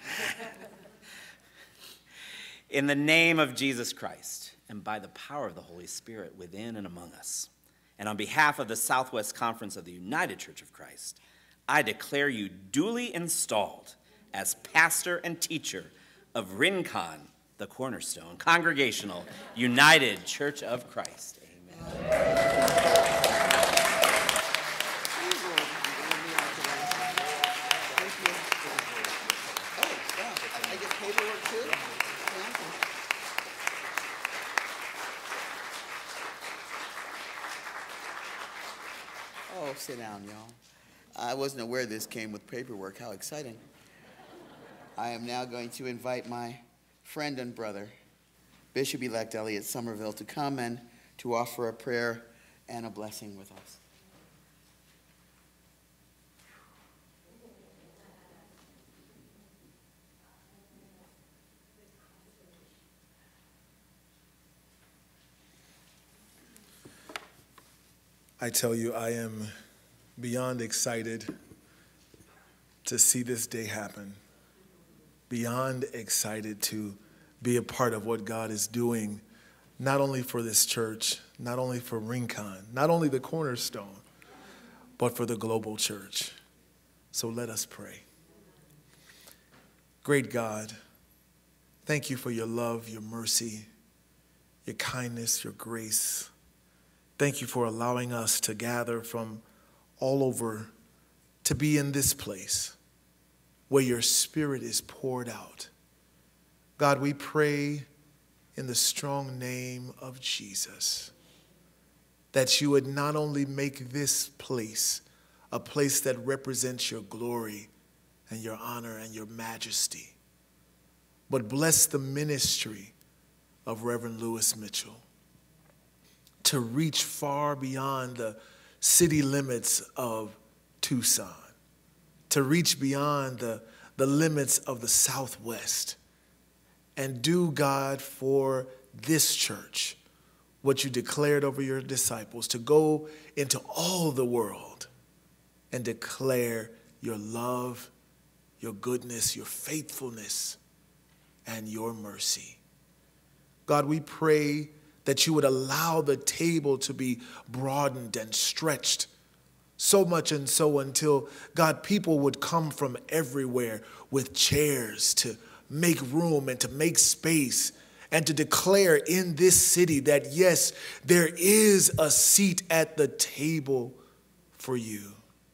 [SPEAKER 10] In the name of Jesus Christ, and by the power of the Holy Spirit within and among us, and on behalf of the Southwest Conference of the United Church of Christ, I declare you duly installed as pastor and teacher of Rincon, the Cornerstone Congregational United Church of Christ. Amen.
[SPEAKER 4] yourself sit down, y'all. I wasn't aware this came with paperwork. How exciting. I am now going to invite my friend and brother, Bishop-elect Elliot Somerville, to come and to offer a prayer and a blessing with us.
[SPEAKER 12] I tell you, I am beyond excited to see this day happen. Beyond excited to be a part of what God is doing, not only for this church, not only for Rincon, not only the Cornerstone, but for the global church. So let us pray. Great God, thank you for your love, your mercy, your kindness, your grace. Thank you for allowing us to gather from all over to be in this place where your Spirit is poured out. God, we pray in the strong name of Jesus that you would not only make this place a place that represents your glory and your honor and your majesty, but bless the ministry of Reverend Lewis Mitchell to reach far beyond the city limits of Tucson, to reach beyond the, the limits of the Southwest, and do, God, for this church what you declared over your disciples, to go into all the world and declare your love, your goodness, your faithfulness, and your mercy. God, we pray that you would allow the table to be broadened and stretched so much and so until, God, people would come from everywhere with chairs to make room and to make space and to declare in this city that, yes, there is a seat at the table for you.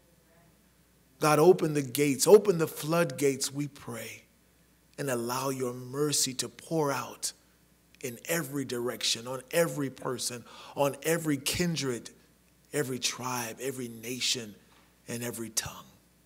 [SPEAKER 12] God, open the gates, open the floodgates, we pray, and allow your mercy to pour out in every direction, on every person, on every kindred, every tribe, every nation, and every tongue.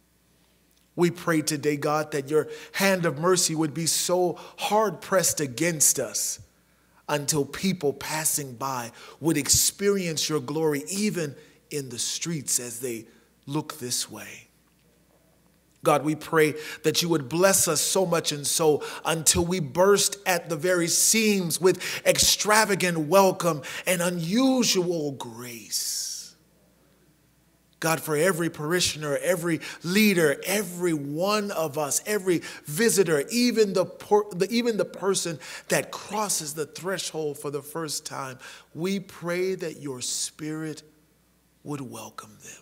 [SPEAKER 12] We pray today, God, that your hand of mercy would be so hard pressed against us until people passing by would experience your glory even in the streets as they look this way. God, we pray that you would bless us so much and so until we burst at the very seams with extravagant welcome and unusual grace. God, for every parishioner, every leader, every one of us, every visitor, even the, the, even the person that crosses the threshold for the first time, we pray that your Spirit would welcome them.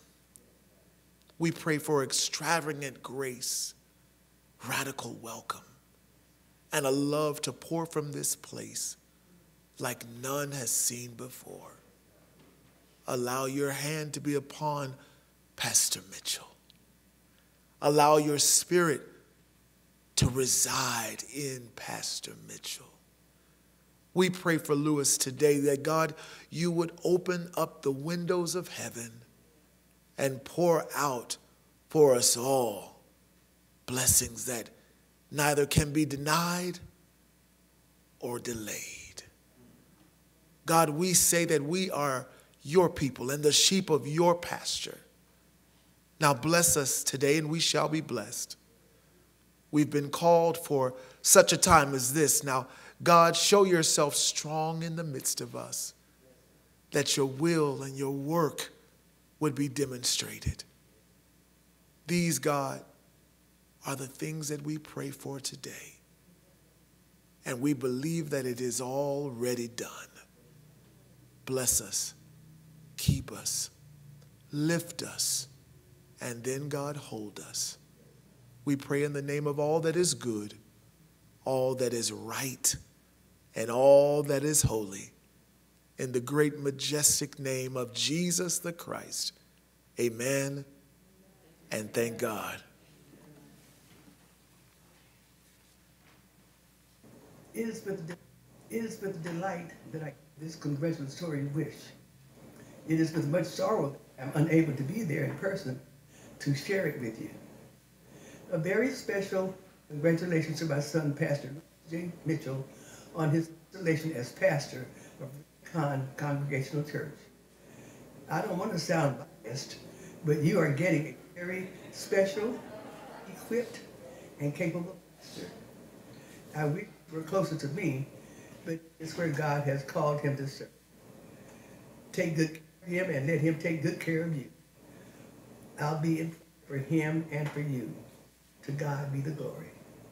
[SPEAKER 12] We pray for extravagant grace, radical welcome, and a love to pour from this place like none has seen before. Allow your hand to be upon Pastor Mitchell. Allow your Spirit to reside in Pastor Mitchell. We pray for Lewis today that, God, you would open up the windows of heaven and pour out for us all blessings that neither can be denied or delayed. God, we say that we are your people and the sheep of your pasture. Now bless us today and we shall be blessed. We've been called for such a time as this. Now, God, show yourself strong in the midst of us, that your will and your work would be demonstrated. These, God, are the things that we pray for today. And we believe that it is already done. Bless us, keep us, lift us, and then, God, hold us. We pray in the name of all that is good, all that is right, and all that is holy. In the great majestic name of Jesus the Christ. Amen and thank God.
[SPEAKER 13] It is with, it is with delight that I this congratulatory wish. It is with much sorrow that I'm unable to be there in person to share it with you. A very special congratulations to my son, Pastor J. Mitchell, on his installation as pastor of Con Congregational Church. I don't want to sound biased, but you are getting a very special, equipped, and capable pastor. I wish you were closer to me, but it's where God has called him to serve. Take good care of him and let him take good care of you. I'll be in for him and for you. To God be the glory.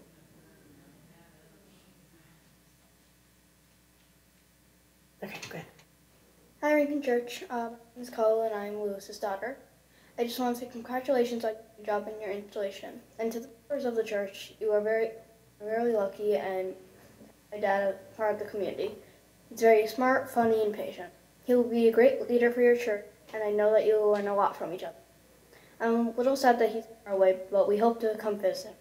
[SPEAKER 14] Okay, good. Hi, Rankin Church. Uh, my name is Kala and I'm Lewis's daughter. I just want to say congratulations on your job and your installation. And to the members of the church, you are very, very lucky and my dad a part of the community. He's very smart, funny, and patient. He will be a great leader for your church, and I know that you will learn a lot from each other. I'm a little sad that he's far away, but we hope to come visit.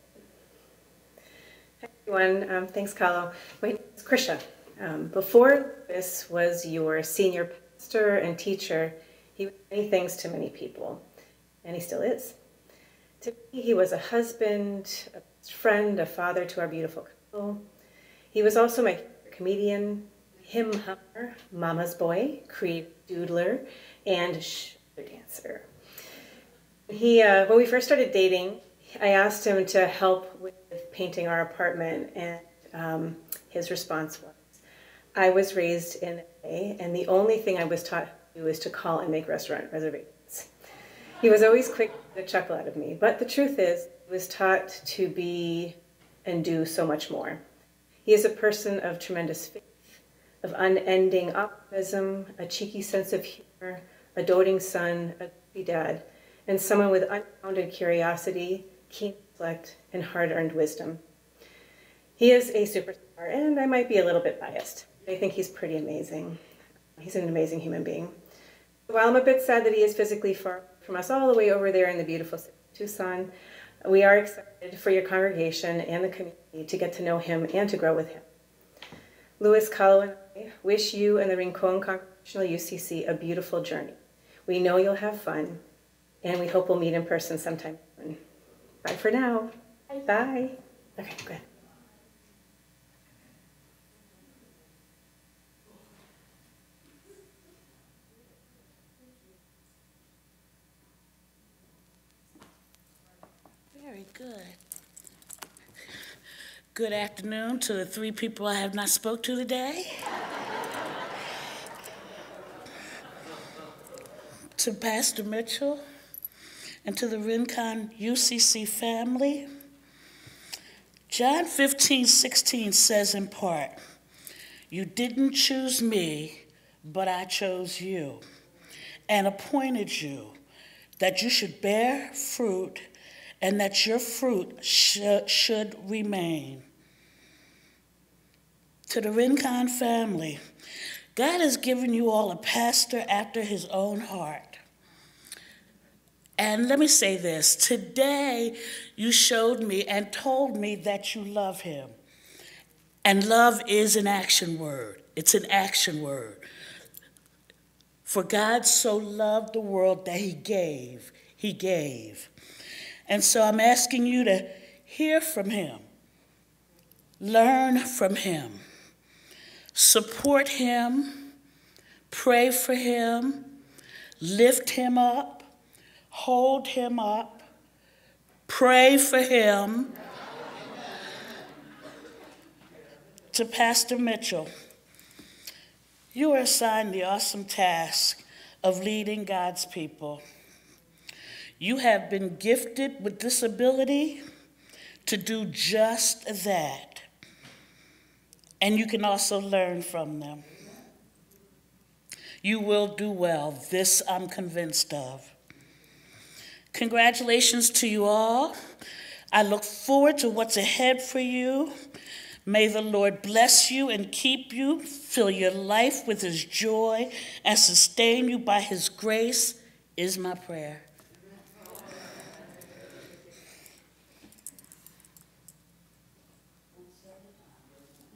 [SPEAKER 15] Hi everyone, um, thanks Carlo. My name is Krisha. Um, before this was your senior pastor and teacher, he was many things to many people, and he still is. To me, he was a husband, a friend, a father to our beautiful couple. He was also my comedian, hymn hummer, mama's boy, creed doodler, and shoulder dancer. He, uh, when we first started dating, I asked him to help with painting our apartment, and um, his response was, I was raised in L A, and the only thing I was taught to do is to call and make restaurant reservations. He was always quick to chuckle out of me, but the truth is, he was taught to be and do so much more. He is a person of tremendous faith, of unending optimism, a cheeky sense of humor, a doting son, a goofy dad, and someone with unbounded curiosity, keen intellect, and hard-earned wisdom. He is a superstar, and I might be a little bit biased. I think he's pretty amazing. He's an amazing human being. While I'm a bit sad that he is physically far from us all the way over there in the beautiful city of Tucson, we are excited for your congregation and the community to get to know him and to grow with him. Louis, Kahlo, and I wish you and the Rincon Congregational U C C a beautiful journey. We know you'll have fun, and we hope we'll meet in person sometime soon. Bye for now. Bye. Bye. Okay, good.
[SPEAKER 16] Very good. Good afternoon to the three people I have not spoke to today. To Pastor Mitchell and to the Rincon U C C family. John fifteen sixteen says in part, you didn't choose me, but I chose you and appointed you that you should bear fruit and that your fruit sh should remain. To the Rincon family, God has given you all a pastor after his own heart. And let me say this, today you showed me and told me that you love him. And love is an action word. It's an action word. For God so loved the world that he gave, he gave. And so I'm asking you to hear from him, learn from him, support him, pray for him, lift him up, hold him up, pray for him. To Pastor Mitchell, you are assigned the awesome task of leading God's people. You have been gifted with this ability to do just that. And you can also learn from them. You will do well. This I'm convinced of. Congratulations to you all. I look forward to what's ahead for you. May the Lord bless you and keep you, fill your life with his joy, and sustain you by his grace is my prayer.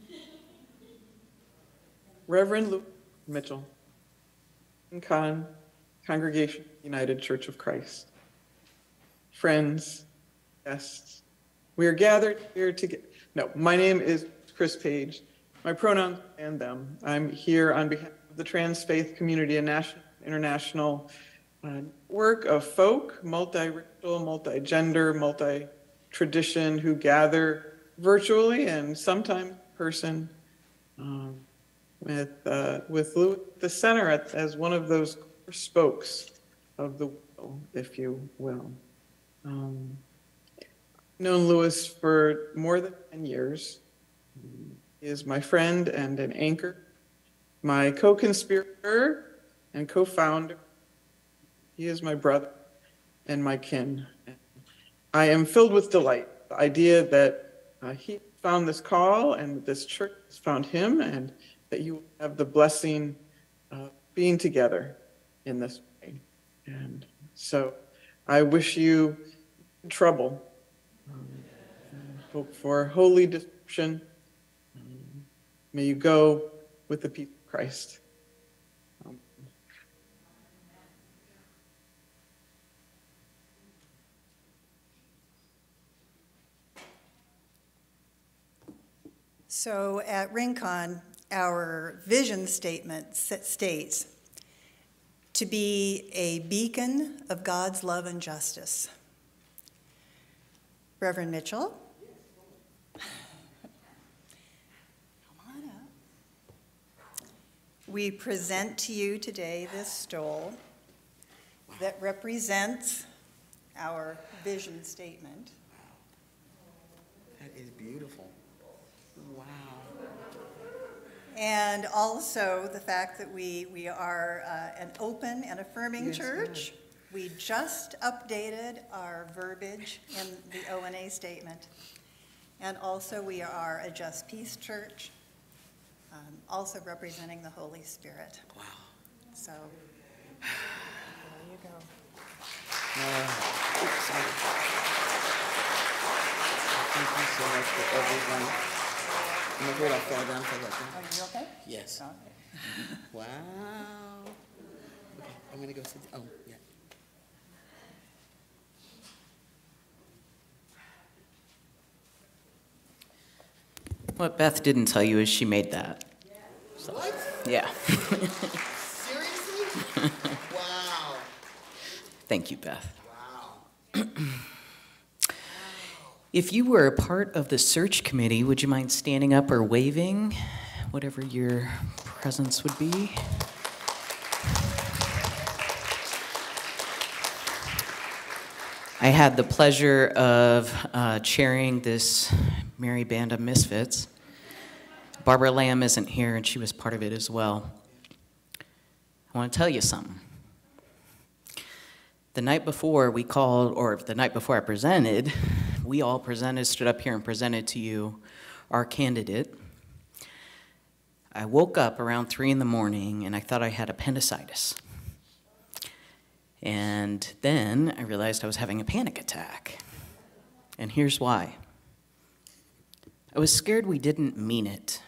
[SPEAKER 17] Reverend Luke Mitchell, Rincon Congregation United Church of Christ, friends, guests, we are gathered here to get, no, my name is Chris Page. My pronouns are and them. I'm here on behalf of the trans faith community, a national, international uh, work of folk, multi-racial, multi-gender, multi-tradition who gather virtually and sometimes in person um, with, uh, with Louis at the center at, as one of those spokes of the wheel, if you will. Um, I've known Louis for more than ten years. He is my friend and an anchor, my co-conspirator and co-founder. He is my brother and my kin. I am filled with delight. The idea that uh, he found this call and this church has found him, and that you have the blessing of being together in this way. And so I wish you trouble. Um, hope for holy discretion. Um, may you go with the peace of Christ. Um,
[SPEAKER 1] So at Rincon, our vision statement states, to be a beacon of God's love and justice. Reverend Mitchell. Come on up. We present to you today this stole that represents our vision statement.
[SPEAKER 4] That is beautiful. Wow.
[SPEAKER 1] And also the fact that we, we are uh, an open and affirming
[SPEAKER 4] Yes,
[SPEAKER 1] church. We just updated our verbiage in the O N A statement. And also we are a Just Peace church, um, also representing the Holy Spirit.
[SPEAKER 4] Wow.
[SPEAKER 1] So, there you go.
[SPEAKER 4] Uh, thank you so much for everyone. I'm afraid I fell down for that.
[SPEAKER 1] Are you okay?
[SPEAKER 4] Yes.
[SPEAKER 1] Okay.
[SPEAKER 4] Wow. Okay, I'm gonna go sit. Oh, yeah.
[SPEAKER 2] What Beth didn't tell you is she made that. So,
[SPEAKER 4] What?
[SPEAKER 2] yeah.
[SPEAKER 4] Seriously? Wow.
[SPEAKER 2] Thank you, Beth.
[SPEAKER 4] Wow.
[SPEAKER 2] If you were a part of the search committee, would you mind standing up or waving, whatever your presence would be? I had the pleasure of uh, chairing this merry band of misfits. Barbara Lamb isn't here, and she was part of it as well. I want to tell you something. The night before we called, or the night before I presented, we all presented, stood up here and presented to you our candidate. I woke up around three in the morning and I thought I had appendicitis. And then I realized I was having a panic attack. And here's why. I was scared we didn't mean it.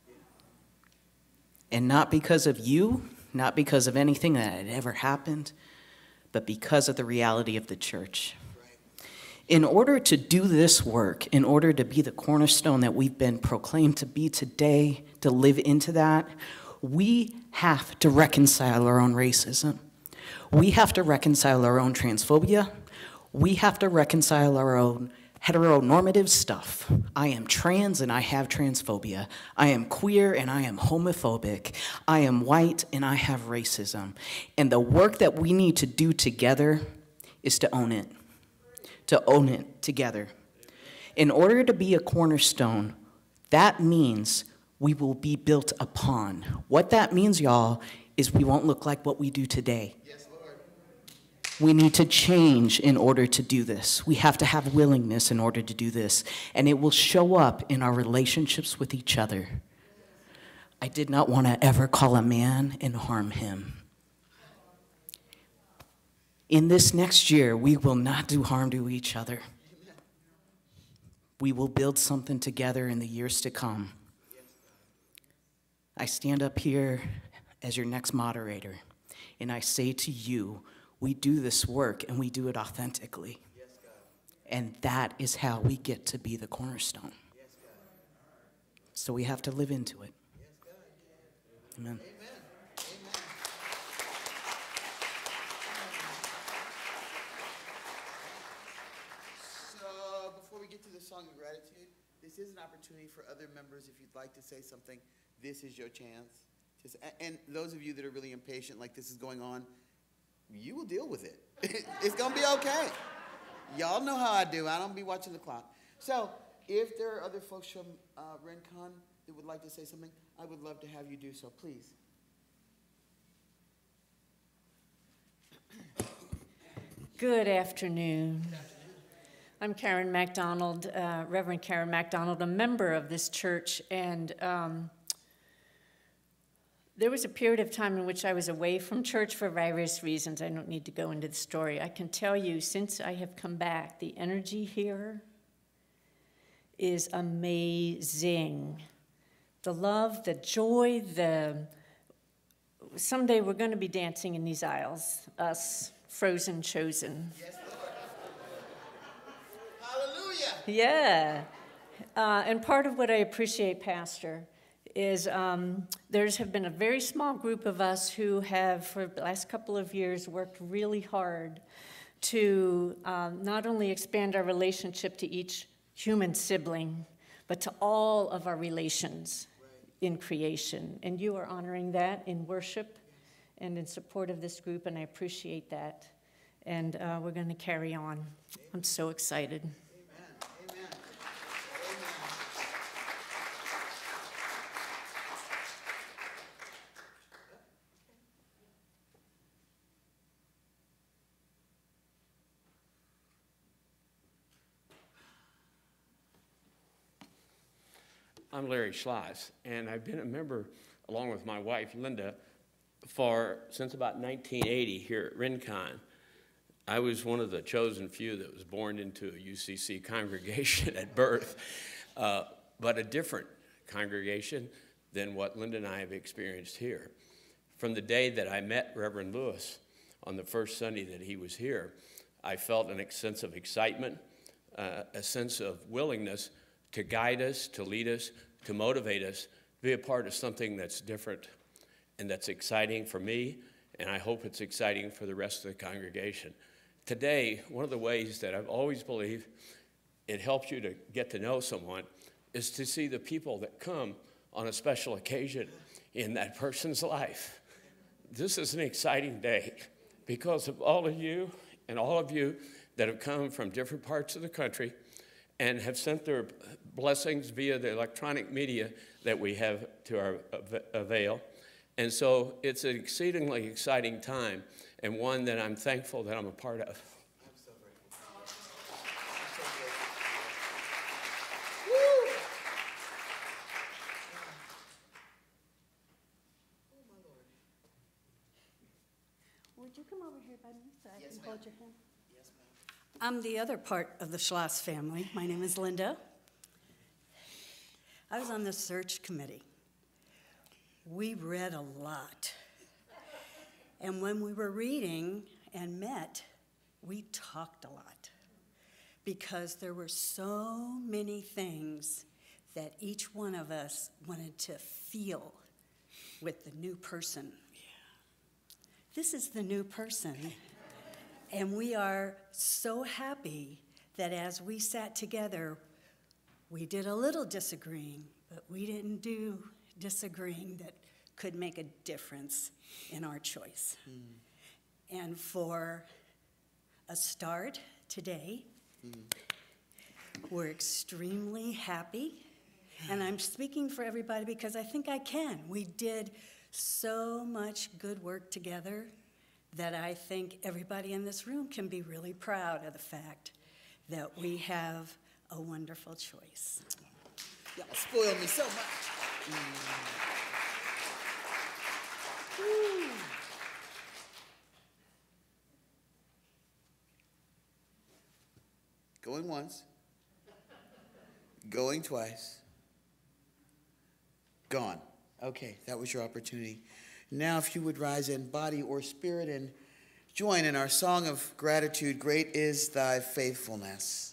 [SPEAKER 2] And not because of you, not because of anything that had ever happened, but because of the reality of the church. In order to do this work, in order to be the cornerstone that we've been proclaimed to be today, to live into that, we have to reconcile our own racism. We have to reconcile our own transphobia. We have to reconcile our own heteronormative stuff. I am trans and I have transphobia. I am queer and I am homophobic. I am white and I have racism. And the work that we need to do together is to own it, to own it together. In order to be a cornerstone, that means we will be built upon. What that means, y'all, is we won't look like what we do today. We need to change in order to do this. We have to have willingness in order to do this. And it will show up in our relationships with each other. I did not want to ever call a man and harm him. In this next year, we will not do harm to each other. We will build something together in the years to come. I stand up here as your next moderator. And I say to you, we do this work and we do it authentically. And that is how we get to be the cornerstone. So we have to live into it. Amen.
[SPEAKER 4] So before we get to the song of gratitude, this is an opportunity for other members. If you'd like to say something, this is your chance. Just, and those of you that are really impatient, like this is going on, you will deal with it. It's going to be okay. Y'all know how I do. I don't be watching the clock. So if there are other folks from uh, Rincon that would like to say something, I would love to have you do so, please.
[SPEAKER 18] Good afternoon. I'm Karen MacDonald, uh, Reverend Karen MacDonald, a member of this church, and um, there was a period of time in which I was away from church for various reasons. I don't need to go into the story. I can tell you, since I have come back, the energy here is amazing. The love, the joy, the... Someday we're going to be dancing in these aisles, us, frozen chosen.
[SPEAKER 4] Yes, Lord. Hallelujah.
[SPEAKER 18] Yeah. Uh, and part of what I appreciate, Pastor, is um, there's have been a very small group of us who have, for the last couple of years, worked really hard to um, not only expand our relationship to each human sibling, but to all of our relations in creation. And you are honoring that in worship and in support of this group, and I appreciate that. And uh, we're going to carry on. I'm so excited.
[SPEAKER 4] Amen. Amen.
[SPEAKER 19] I'm Larry Schleiss, and I've been a member, along with my wife, Linda, for since about nineteen eighty here at Rincon. I was one of the chosen few that was born into a U C C congregation at birth, uh, but a different congregation than what Linda and I have experienced here. From the day that I met Reverend Lewis on the first Sunday that he was here, I felt a sense of excitement, uh, a sense of willingness to guide us, to lead us, to motivate us, to be a part of something that's different and that's exciting for me, and I hope it's exciting for the rest of the congregation. Today, one of the ways that I've always believed it helps you to get to know someone is to see the people that come on a special occasion in that person's life. This is an exciting day because of all of you and all of you that have come from different parts of the country and have sent their blessings via the electronic media that we have to our avail. And so it's an exceedingly exciting time, and one that I'm thankful that I'm a part of.
[SPEAKER 4] I'm so grateful. I'm so grateful. Woo! Oh, my Lord.
[SPEAKER 20] Would you come over here by me so I
[SPEAKER 4] Yes,
[SPEAKER 20] can
[SPEAKER 4] ma'am.
[SPEAKER 20] hold your hand?
[SPEAKER 4] Yes, ma'am.
[SPEAKER 20] I'm the other part of the Schloss family. My name is Linda. I was on the search committee. We read a lot. And when we were reading and met, we talked a lot because there were so many things that each one of us wanted to feel with the new person. This is the new person. And we are so happy that as we sat together, we did a little disagreeing, but we didn't do disagreeing that could make a difference in our choice.
[SPEAKER 4] Mm.
[SPEAKER 20] And for a start today,
[SPEAKER 4] Mm.
[SPEAKER 20] we're extremely happy. And I'm speaking for everybody because I think I can. We did so much good work together that I think everybody in this room can be really proud of the fact that we have a wonderful choice.
[SPEAKER 4] Y'all spoil me so much. Mm. Woo. Going once, going twice, gone. Okay, that was your opportunity. Now, if you would rise in body or spirit and join in our song of gratitude, Great is Thy Faithfulness.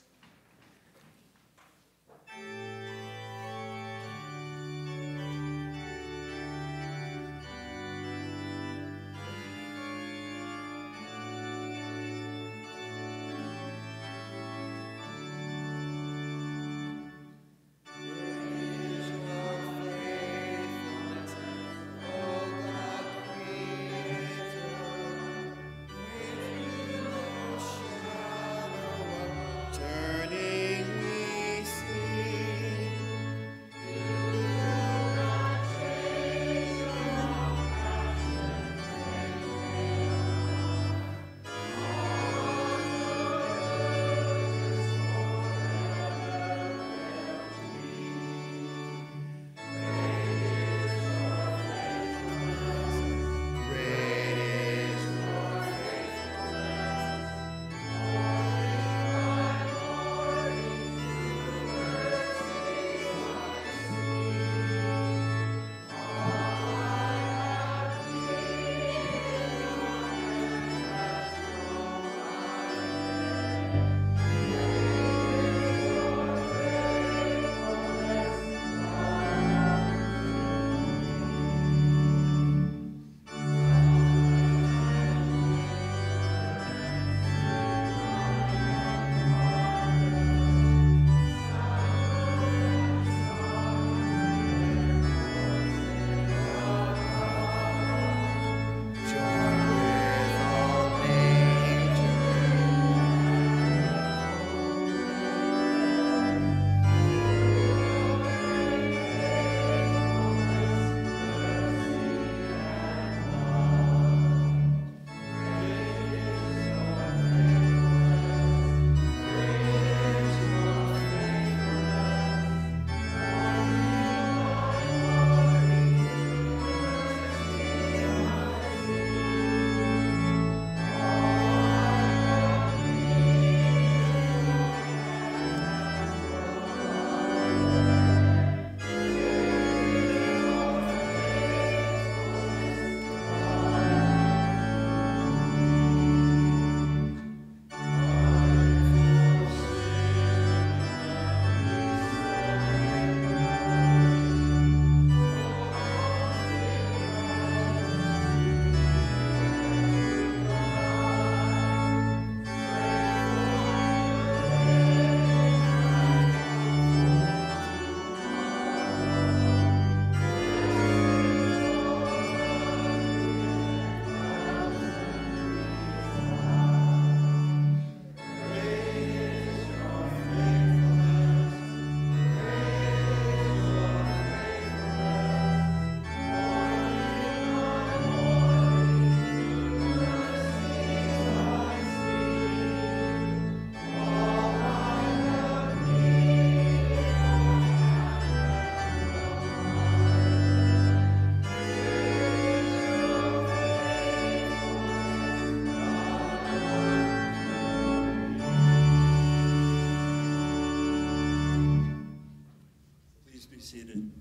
[SPEAKER 5] Seated.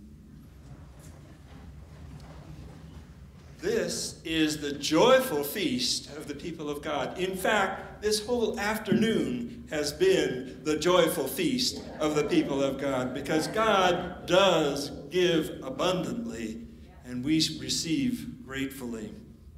[SPEAKER 5] This is the joyful feast of the people of God. In fact, this whole afternoon has been the joyful feast of the people of God, because God does give abundantly and we receive gratefully.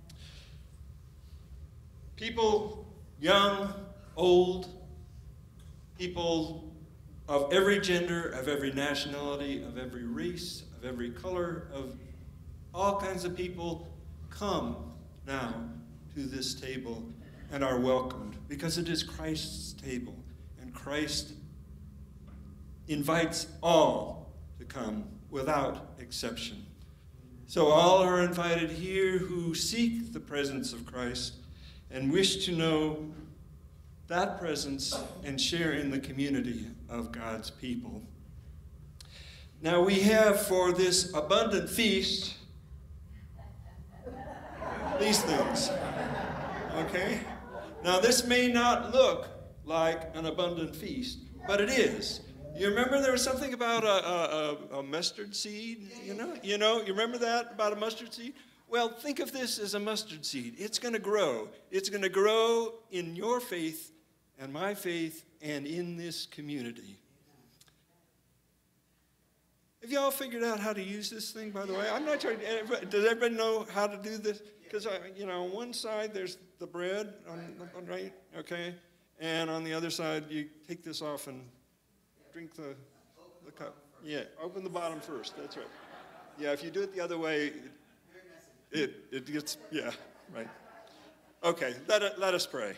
[SPEAKER 5] People, young, old, people of every gender, of every nationality, of every race, of every color, of all kinds of people come now to this table and are welcomed, because it is Christ's table, and Christ invites all to come without exception. So all are invited here who seek the presence of Christ and wish to know that presence and share in the community of God's people. Now we have for this abundant feast these things, okay? Now this may not look like an abundant feast, but it is. You remember there was something about a, a, a mustard seed, you know? You know, you remember that about a mustard seed? Well, think of this as a mustard seed. It's going to grow. It's going to grow in your faith and my faith and in this community. Have you all figured out how to use this thing, by the way? I'm not trying to, does everybody know how to do this? Because, you know, on one side, there's the bread, on, on right, okay? And on the other side, you take this off and drink the, the cup. Yeah, open the bottom first, that's right. Yeah, if you do it the other way, it, it gets, yeah, right. Okay, let, let us pray.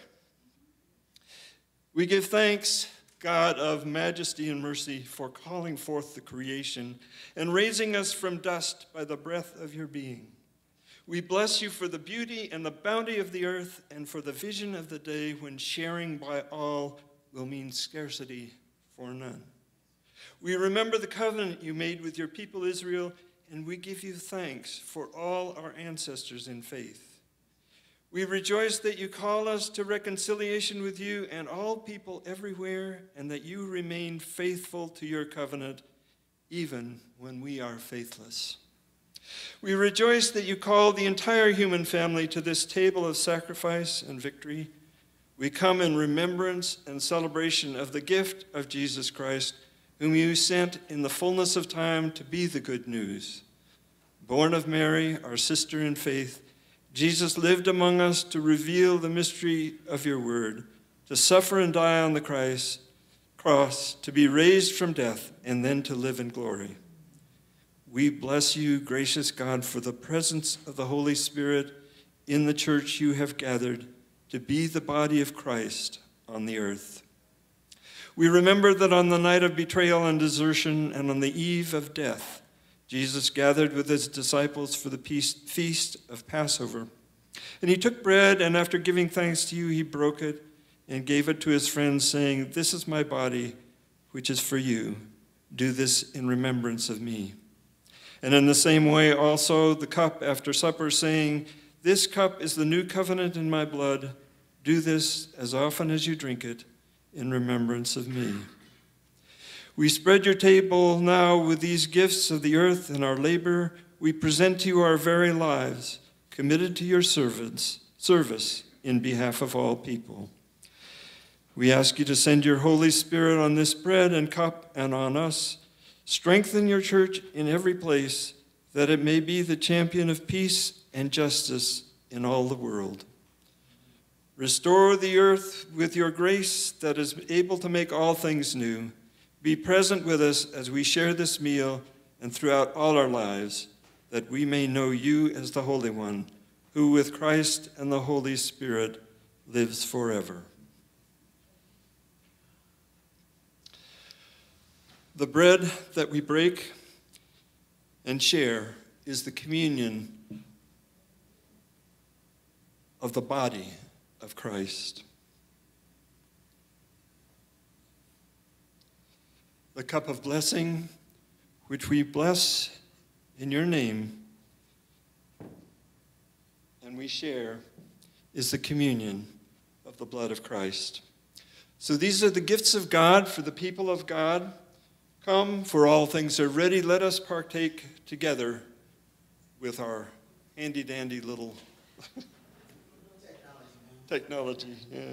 [SPEAKER 5] We give thanks, God of majesty and mercy, for calling forth the creation and raising us from dust by the breath of your being. We bless you for the beauty and the bounty of the earth and for the vision of the day when sharing by all will mean scarcity for none. We remember the covenant you made with your people Israel, and we give you thanks for all our ancestors in faith. We rejoice that you call us to reconciliation with you and all people everywhere, and that you remain faithful to your covenant, even when we are faithless. We rejoice that you call the entire human family to this table of sacrifice and victory. We come in remembrance and celebration of the gift of Jesus Christ, whom you sent in the fullness of time to be the good news. Born of Mary, our sister in faith, Jesus lived among us to reveal the mystery of your word, to suffer and die on the Christ, cross, to be raised from death, and then to live in glory. We bless you, gracious God, for the presence of the Holy Spirit in the church you have gathered to be the body of Christ on the earth. We remember that on the night of betrayal and desertion and on the eve of death, Jesus gathered with his disciples for the feast of Passover. And he took bread, and after giving thanks to you, he broke it and gave it to his friends, saying, "This is my body, which is for you. Do this in remembrance of me." And in the same way also the cup after supper, saying, "This cup is the new covenant in my blood. Do this as often as you drink it in remembrance of me." We spread your table now with these gifts of the earth and our labor. We present to you our very lives, committed to your servants, service in behalf of all people. We ask you to send your Holy Spirit on this bread and cup and on us. Strengthen your church in every place, that it may be the champion of peace and justice in all the world. Restore the earth with your grace that is able to make all things new. Be present with us as we share this meal and throughout all our lives, that we may know you as the Holy One, who with Christ and the Holy Spirit lives forever. The bread that we break and share is the communion of the body of Christ. The cup of blessing, which we bless in your name and we share, is the communion of the blood of Christ. So these are the gifts of God for the people of God. Come, for all things are ready. Let us partake together with our handy-dandy little technology. Yeah.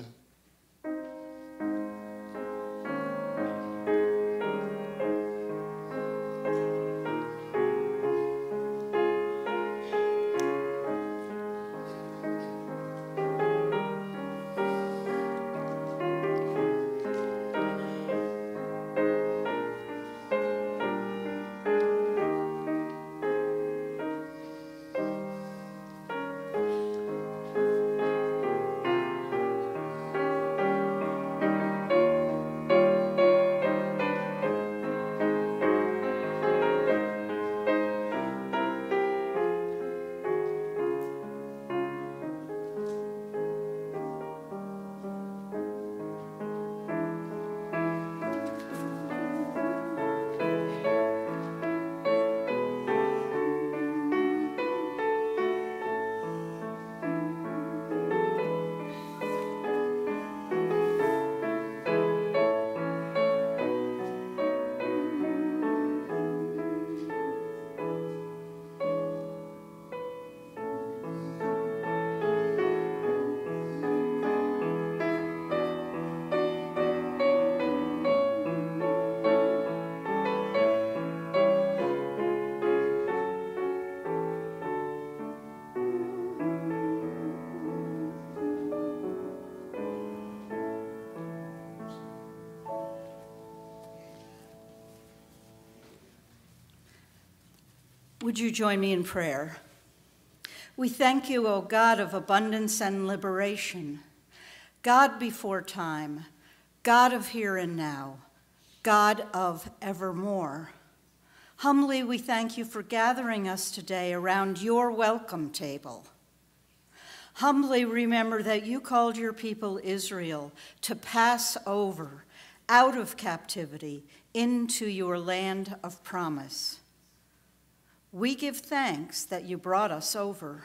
[SPEAKER 20] Would you join me in prayer? We thank you, O God of abundance and liberation, God before time, God of here and now, God of evermore. Humbly we thank you for gathering us today around your welcome table. Humbly remember that you called your people Israel to pass over out of captivity into your land of promise. We give thanks that you brought us over.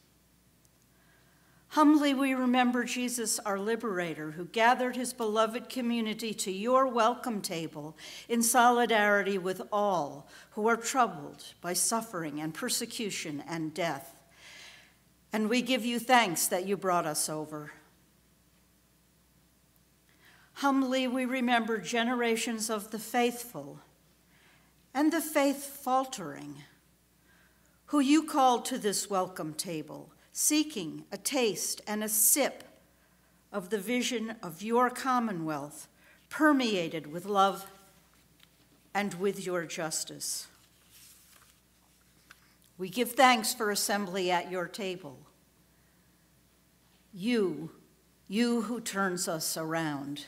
[SPEAKER 20] Humbly we remember Jesus, our liberator, who gathered his beloved community to your welcome table in solidarity with all who are troubled by suffering and persecution and death. And we give you thanks that you brought us over. Humbly we remember generations of the faithful and the faith faltering, who you called to this welcome table, seeking a taste and a sip of the vision of your commonwealth, permeated with love and with your justice. We give thanks for assembly at your table. You, you who turns us around.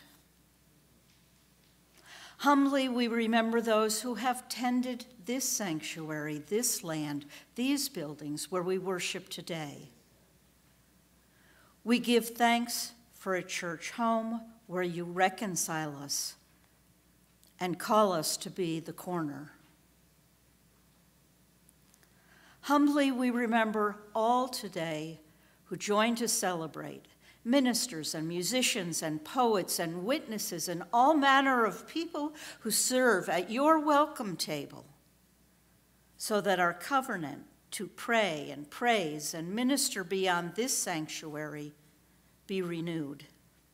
[SPEAKER 20] Humbly we remember those who have tended this sanctuary, this land, these buildings where we worship today. We give thanks for a church home where you reconcile us and call us to be the corner. Humbly we remember all today who join to celebrate, ministers and musicians and poets and witnesses and all manner of people who serve at your welcome table, so that our covenant to pray and praise and minister beyond this sanctuary be renewed.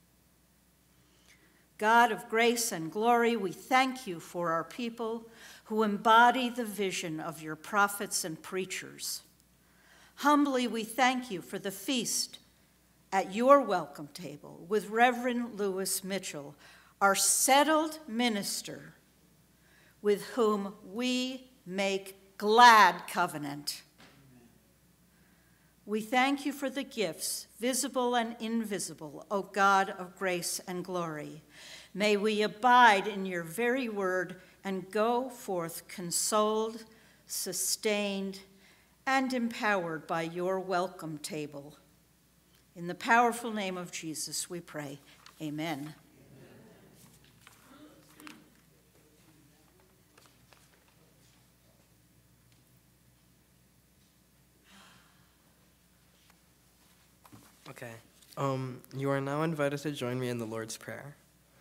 [SPEAKER 20] God of grace and glory, we thank you for our people who embody the vision of your prophets and preachers. Humbly we thank you for the feast at your welcome table with Reverend Lewis Mitchell, our settled minister, with whom we make glad covenant. We thank you for the gifts, visible and invisible, O God of grace and glory. May we abide in your very word and go forth consoled, sustained, and empowered by your welcome table. In the powerful name of Jesus we pray, amen.
[SPEAKER 21] Okay. Um, you are now invited to join me in the Lord's Prayer.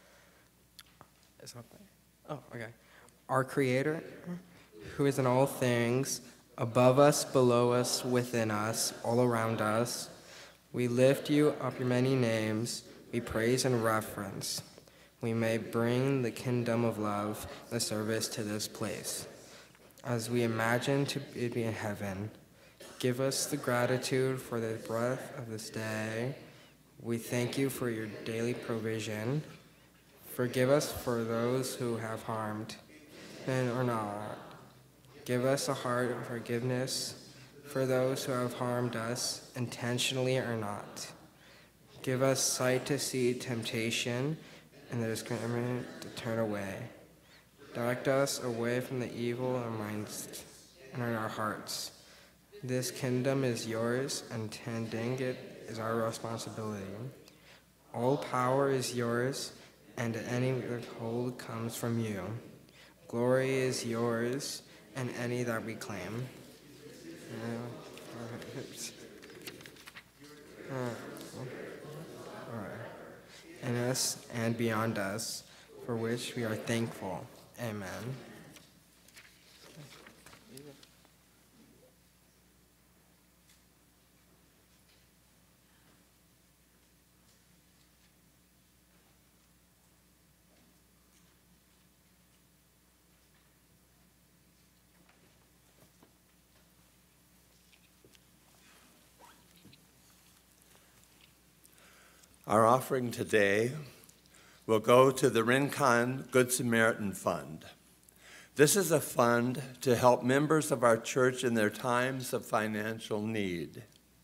[SPEAKER 21] Is that there? Oh, okay. Our Creator, who is in all things, above us, below us, within us, all around us, we lift you up your many names, we praise and reverence. We may bring the kingdom of love, the service to this place. As we imagine to be in heaven, give us the gratitude for the breath of this day. We thank you for your daily provision. Forgive us for those who have harmed, men or not. Give us a heart of forgiveness for those who have harmed us, intentionally or not. Give us sight to see temptation and the discriminant to turn away. Direct us away from the evil in our minds and in our hearts. This kingdom is yours, and tending it is our responsibility. All power is yours, and any withhold comes from you. Glory is yours, and any that we claim. In us and beyond us, for which we are thankful. Amen.
[SPEAKER 22] Our offering today will go to the Rincon Good Samaritan Fund.
[SPEAKER 3] This is a fund to help members of our church in their times of financial need.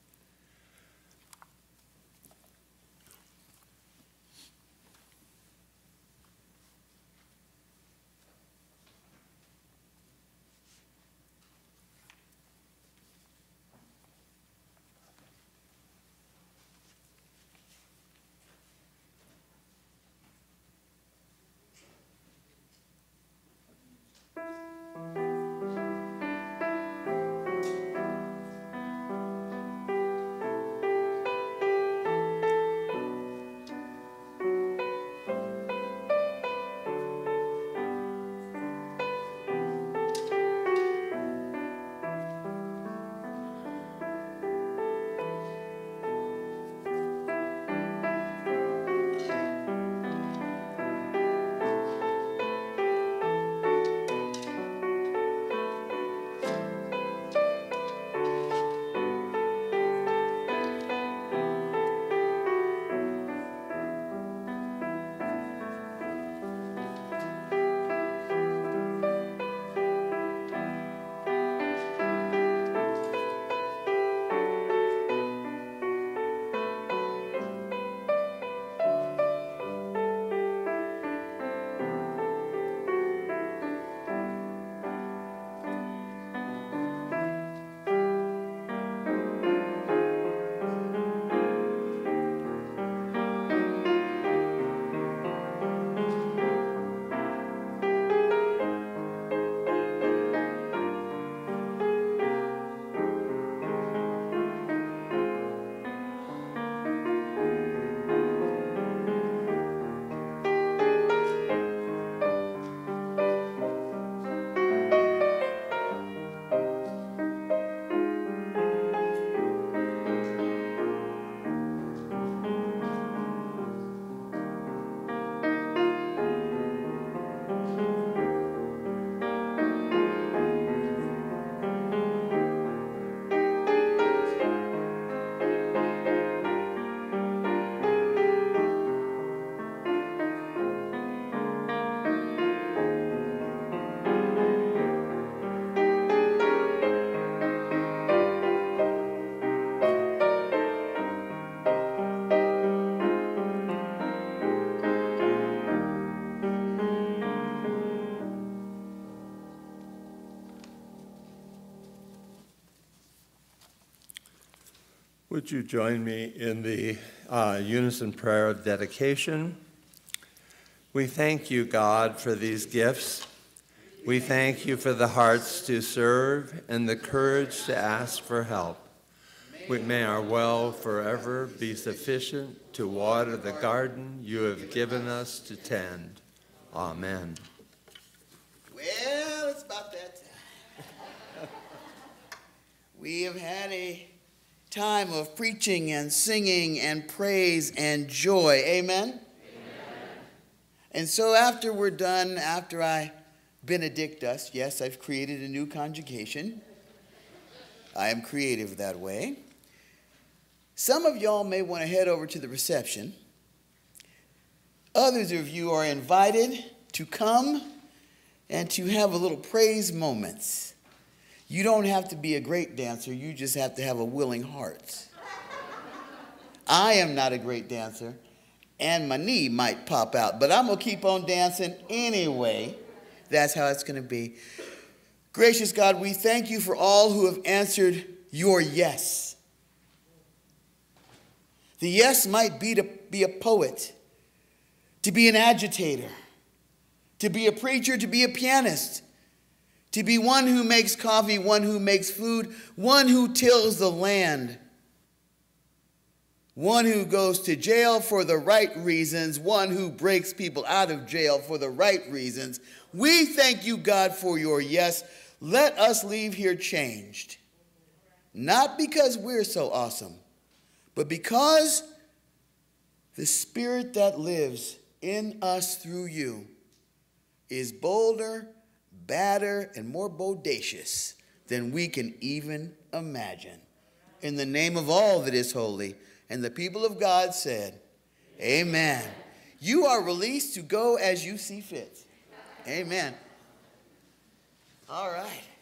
[SPEAKER 3] Would you join me in the uh, unison prayer of dedication? We thank you, God, for these gifts. We thank you for the hearts to serve and the courage to ask for help. We may our well forever be sufficient to water the garden you have given us to tend. Amen.
[SPEAKER 4] Well, it's about that time. We have had a time of preaching and singing and praise and joy. Amen? Amen? And so after we're done, after I benedict us, yes, I've created a new conjugation. I am creative that way. Some of y'all may want to head over to the reception. Others of you are invited to come and to have a little praise moments. You don't have to be a great dancer, you just have to have a willing heart. I am not a great dancer, and my knee might pop out, but I'm going to keep on dancing anyway. That's how it's going to be. Gracious God, we thank you for all who have answered your yes. The yes might be to be a poet, to be an agitator, to be a preacher, to be a pianist, to be one who makes coffee, one who makes food, one who tills the land, one who goes to jail for the right reasons, one who breaks people out of jail for the right reasons. We thank you, God, for your yes. Let us leave here changed, not because we're so awesome, but because the Spirit that lives in us through you is bolder, badder, and more bodacious than we can even imagine. In the name of all that is holy, and the people of God said, amen. You are released to go as you see fit. Amen. All right.